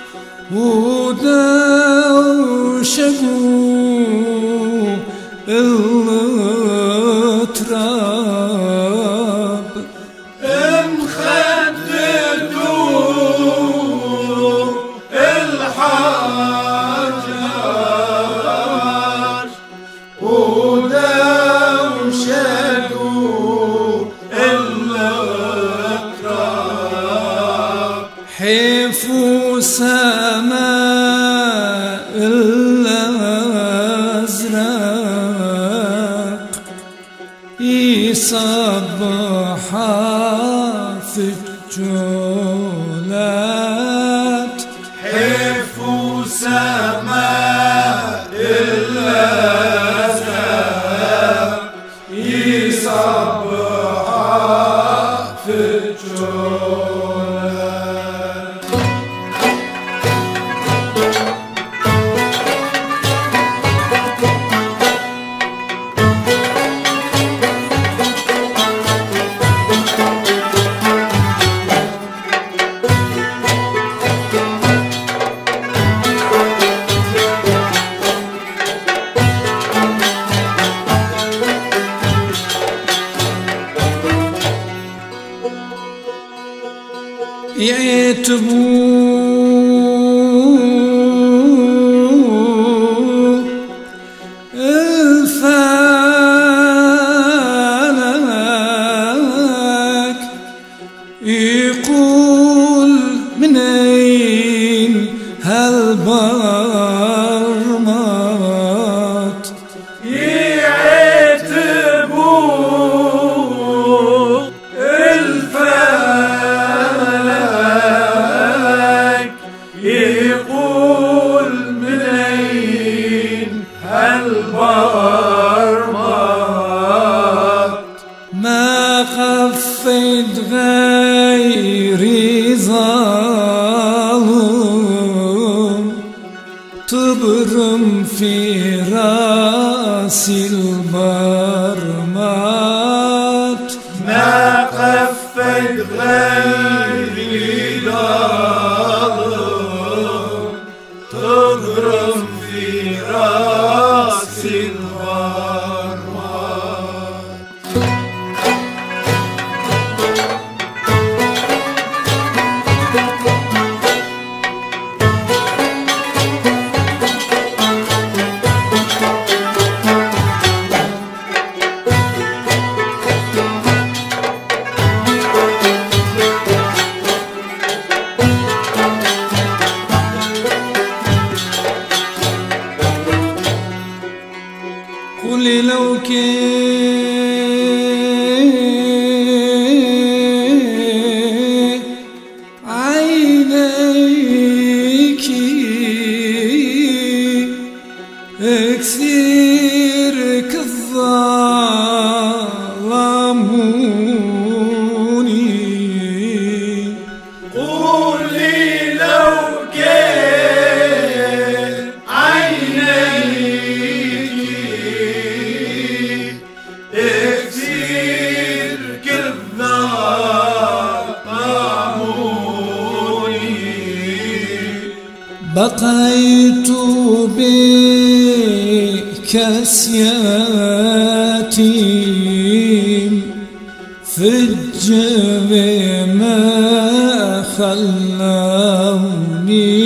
ودوشقو التراب مخدتو الحجر ودوشقو التراب حيف سماء الأزرق يصبح في الجولات حيف سماء الأزرق يصبح في الجولات. يعتبوا الفلك يقول منين هالبرمات يعتبوا الفلك يقول منين هالبرمات ما خفيت غيري ظالم تبرم في راسي البرمات ما خفت غيري ظالم تضرب في راسي الغرمات. قولي لو كان عينيك كثير كالظلموني قولي لو كان عينيك كثير كالظلموني بقيت بكاسياتي في الجب ما خلوني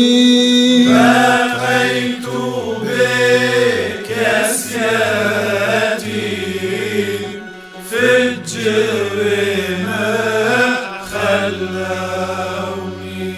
بقيت بكاسياتي في الجب ما خلوني.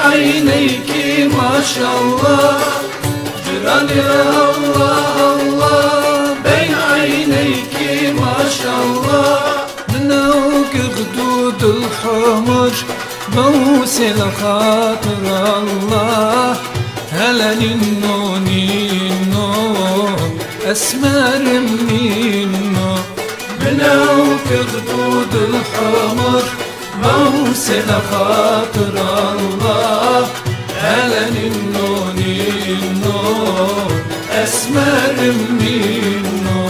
عينيك ما شاء الله جرالي الله الله بين عينيك ما شاء الله منوك خدود الحمر بوسل خاطر الله هلا نينو نينو أسمر منينو منوك خدود الحمر بوسل خاطر الله هلا نينو نينو أسمر منينو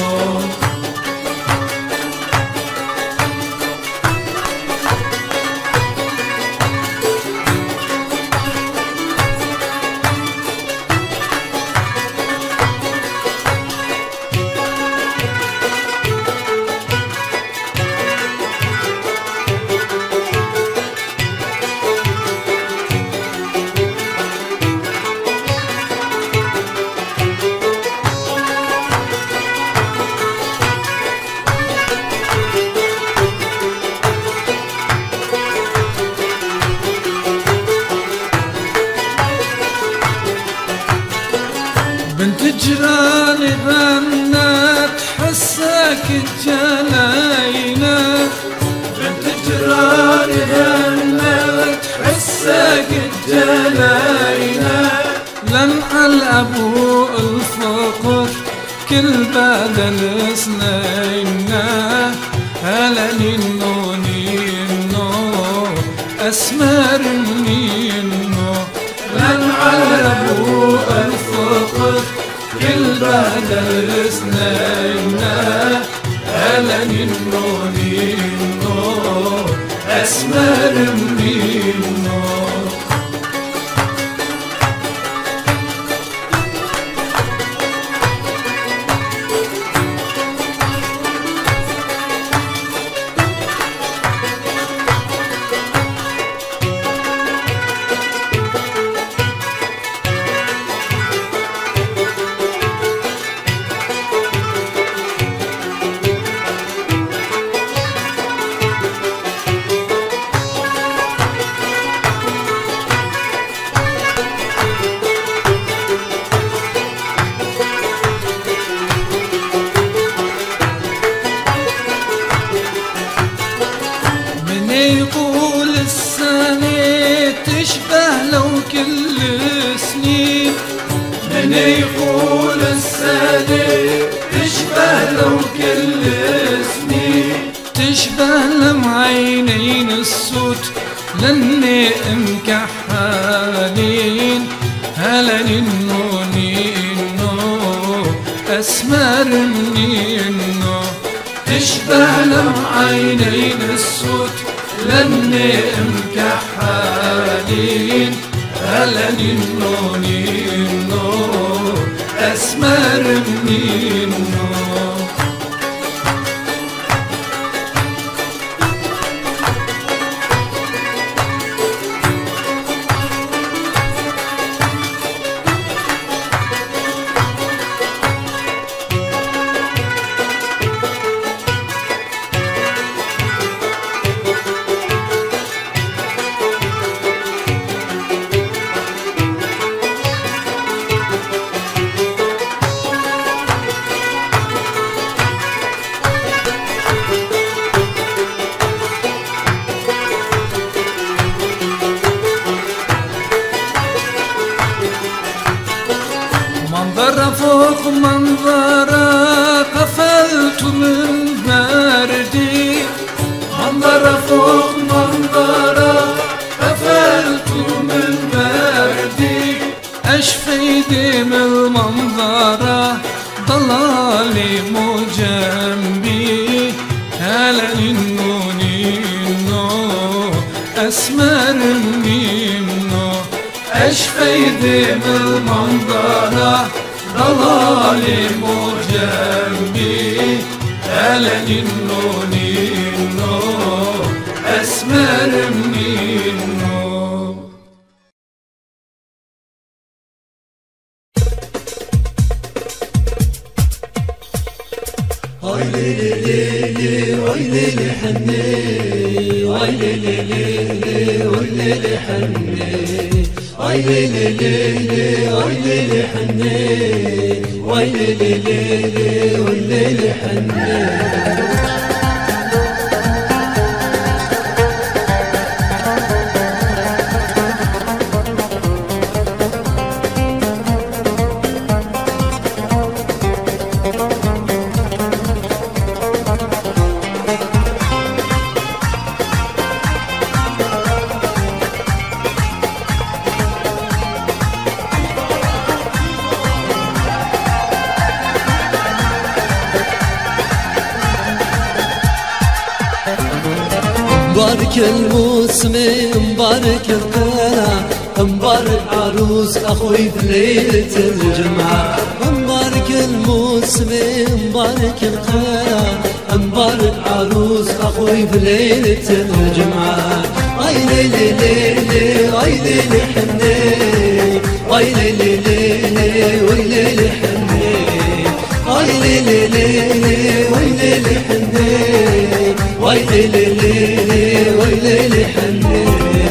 بنت جيراني غنت حسك الجلاينة بنت جيراني غنت حسك الجلاينة لمع الأبو الفقر كل بدل سنينا هلا نينو نينو أسمر نينو لمع الأبو الفقر كل بدل سنينا هلا نينو نينو أسمر نينو يقول السنة تشبه لو كل سنين من يقول السنة تشبه لو كل سنين تشبه لمعينين السود لني مكحالين هلا نينو نينو أسمر نينو تشبه لمعينين السود لني مكحالين هلا نينو نينو أسمر نينو منظرة فوق منظرة قفلت من بردي منظرة فوق منظرة قفلت من بردي أشفيدي من المنظرة ضلالي مو جنبي هلا نينو نينو أسمر نينو أشفيدي من المنظرة ضلالي مو جنبي هلا نينو نينو أسمر نينو Ay lili lili, ay lili hanni, ay lili lili, ay lili hanni, ay lili lili, ay lili hanni, ay lili lili, ay lili hanni. مبارك الموسم مبارك القنا مبارك عروس أخوي في ليلة الجمعة مبارك الموسم مبارك القنا مبارك عروس أخوي في ليلة الجمعة أي ليلي ليلي أي ليلي حني أي ليلي ليلي أي ليلي حني أي ليلي ليلي أي ليلي حني أي ليلي ليلي أي ليلي حني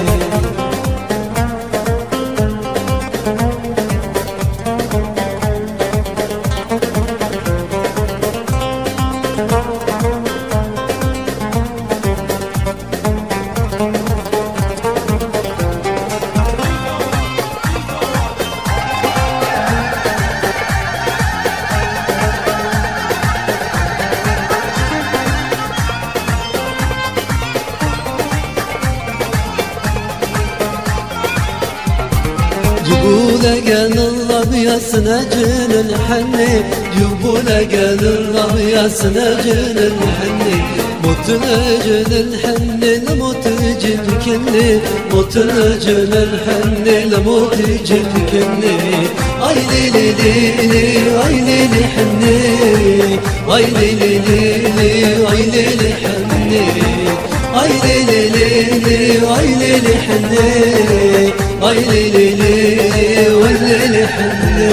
جيبوا لقان الربيع سنجن الحني جيبوا لقان الربيع سنجن الحني متنجن الحني لمتجن كني متنجن الحني لمتجن كني اي ليلي ليلي اي ليلي حني اي ليلي ليلي اي ليلي حني اي ليلي ليلي اي ليلي حني اي ليلي ليلي والليل حني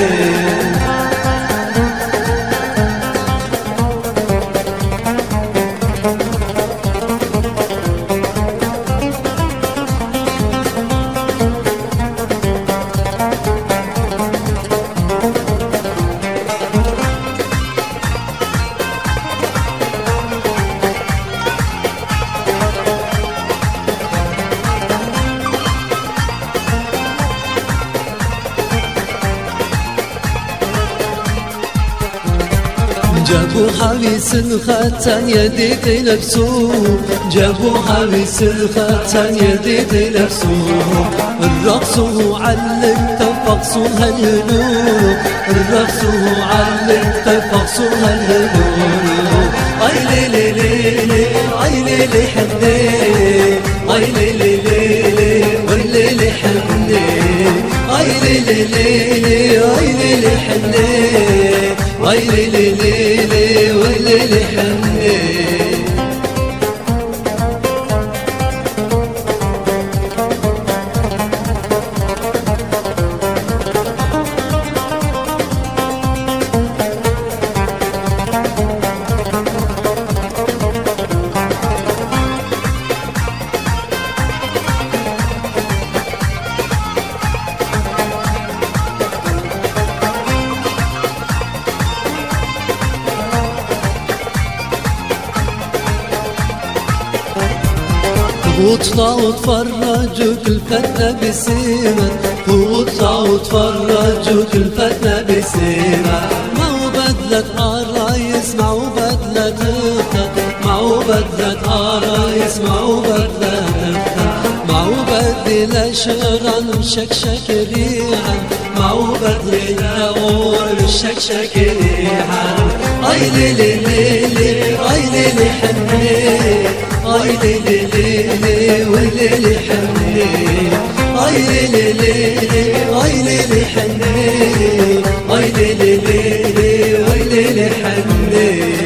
جابوا حبيس الختان يديك يلبسوه جابوا حبيس الختان يديك يلبسوه الرقص علم تفقصوا هالهدوء الرقص علم تفقصوا هالهدوء اي ليلي ليلي اي ليلي حني اي ليلي ليلي والليلي حني اي ليلي ليلي اي ليلي حني اي ليلي ليلي والليل حني واطلعوا اتفرجوا كل فتنة بسيمة واطلعوا اتفرجوا كل فتنة بسيمة معو بدلة قرايس معو بدلة تفتة معو بدلة قرايس معو بدلة تفتة معو بدلة شغل مشكشك ريحا معو بدلة غور مشكشك ريحا اي ليلي ليلي اي ليلي حني اي ليلي ليلي والليل حني اي ليلي ليلي اي ليلي حني اي ليلي ليلي والليل حني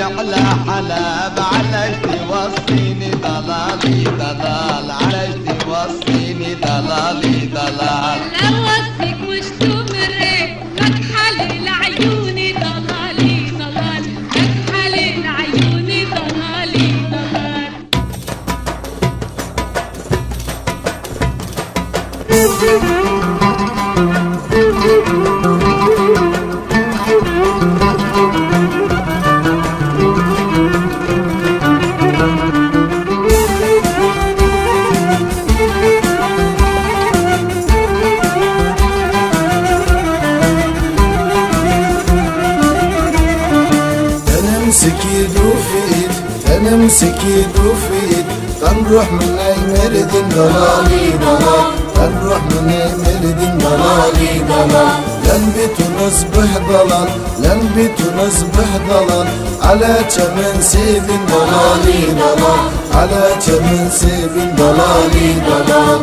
على حلب على توصيني ضلالي ضلال على توصيني ضلالي ضلال لو وصيك مش تمر مكحل لعيوني ضلالي ضلال مكحل لعيوني ضلالي ضلال تنمسكي دوفيد تنمسكي دوفيد تنروح من اي مرد ضلالي ضلال تنروح من اي مرد ضلالي ضلال لنبت ونصبح ضلال لنبت ونصبح ضلال على كمن سيف ضلالي ضلال على كمن سيف ضلالي ضلال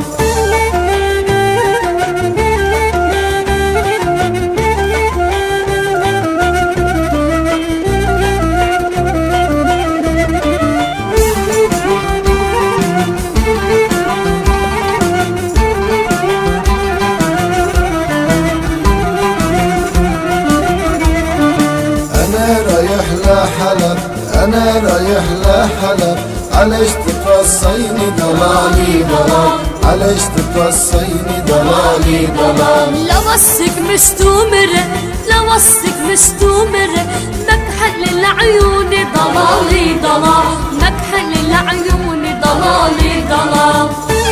أنا رايح لحلب علاش تقصيني ضلالي ضلال علاش تقصيني ضلالي ضلال لوصك مستمرة لوصك مستمرة مكحل لعيوني ضلالي ضلال مكحل لعيوني ضلالي ضلال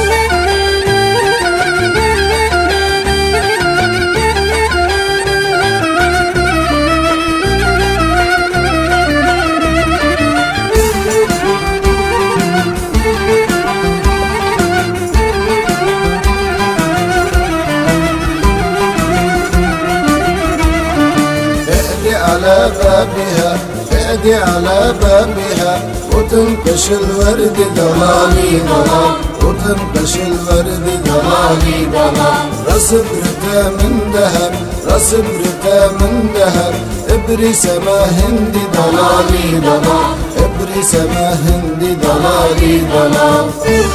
على بابها اعدي على بابها وتنقش الورد ضلالي ضلال وتنقش الورد ضلالي ضلال راس برتا من ذهب راس برتا من ذهب ابري سما هندي ضلالي ضلال ابري سما هندي ضلالي ضلال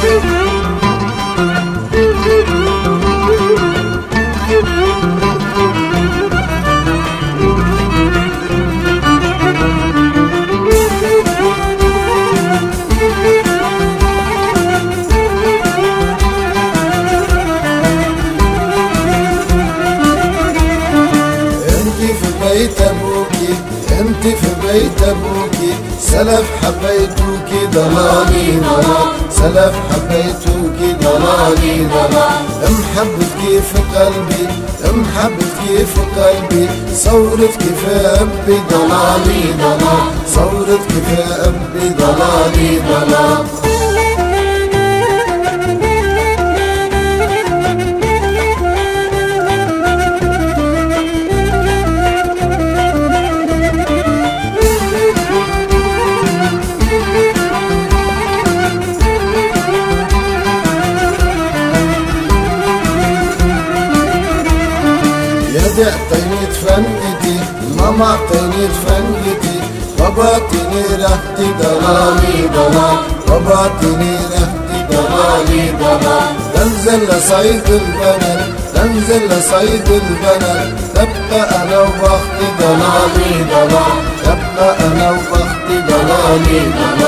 بيت ابوكي انت في بيت ابوكي سلف حبيتوكي ضلالي ضلال سلف حبيتوكي ضلالي ضلال محبتكي في قلبي محبتكي في قلبي صورتك في ابي ضلالي ضلال صورتك في ابي ضلالي ضلال اعطيني تفنيتي ماما اعطيني تفنيتي وبعطيني ريحتي ضلالي ضلال وبعطيني ريحتي ضلالي ضلال تنزل لصيد البنات تنزل لصيد البنات تبقى انا وبختي ضلالي ضلال تبقى انا وبختي ضلالي ضلال